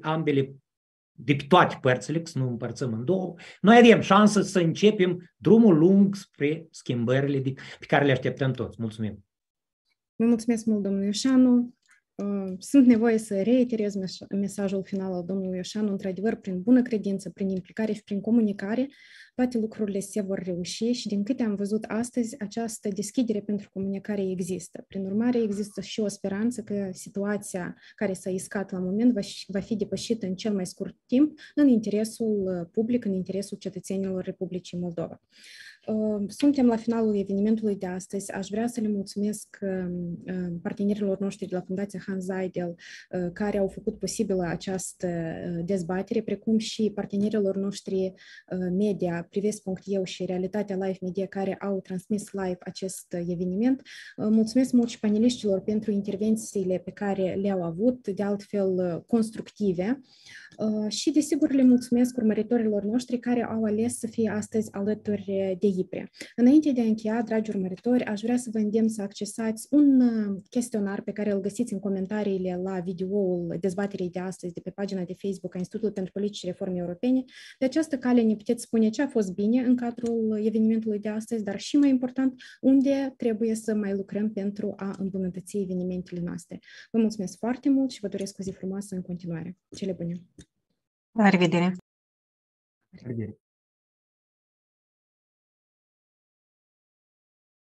de pe toate părțile, să nu împărțăm în două, noi avem șansă să începem drumul lung spre schimbările pe care le așteptăm toți. Mulțumim! Vă mulțumesc mult, domnul Ioșanu. Sunt nevoie să reiterez mesajul final al domnului Ioșanu. Într-adevăr, prin bună credință, prin implicare și prin comunicare, toate lucrurile se vor reuși și din câte am văzut astăzi, această deschidere pentru comunicare există. Prin urmare, există și o speranță că situația care s-a iscat la moment va fi depășită în cel mai scurt timp în interesul public, în interesul cetățenilor Republicii Moldova. Suntem la finalul evenimentului de astăzi. Aș vrea să le mulțumesc partenerilor noștri de la Fundația Hans Seidel care au făcut posibilă această dezbatere, precum și partenerilor noștri media, Privesc.eu și Realitatea Live Media care au transmis live acest eveniment. Mulțumesc mult și paneliștilor pentru intervențiile pe care le-au avut, de altfel constructive. Și desigur le mulțumesc urmăritorilor noștri care au ales să fie astăzi alături de Iprea. Înainte de a încheia, dragi urmăritori, aș vrea să vă îndemn să accesați un chestionar pe care îl găsiți în comentariile la videoul dezbaterii de astăzi de pe pagina de Facebook a Institutului pentru Politici și Reforme Europene. De această cale ne puteți spune ce a fost bine în cadrul evenimentului de astăzi, dar și mai important, unde trebuie să mai lucrăm pentru a îmbunătăți evenimentele noastre. Vă mulțumesc foarte mult și vă doresc o zi frumoasă în continuare. Cele bune! La revedere! La revedere!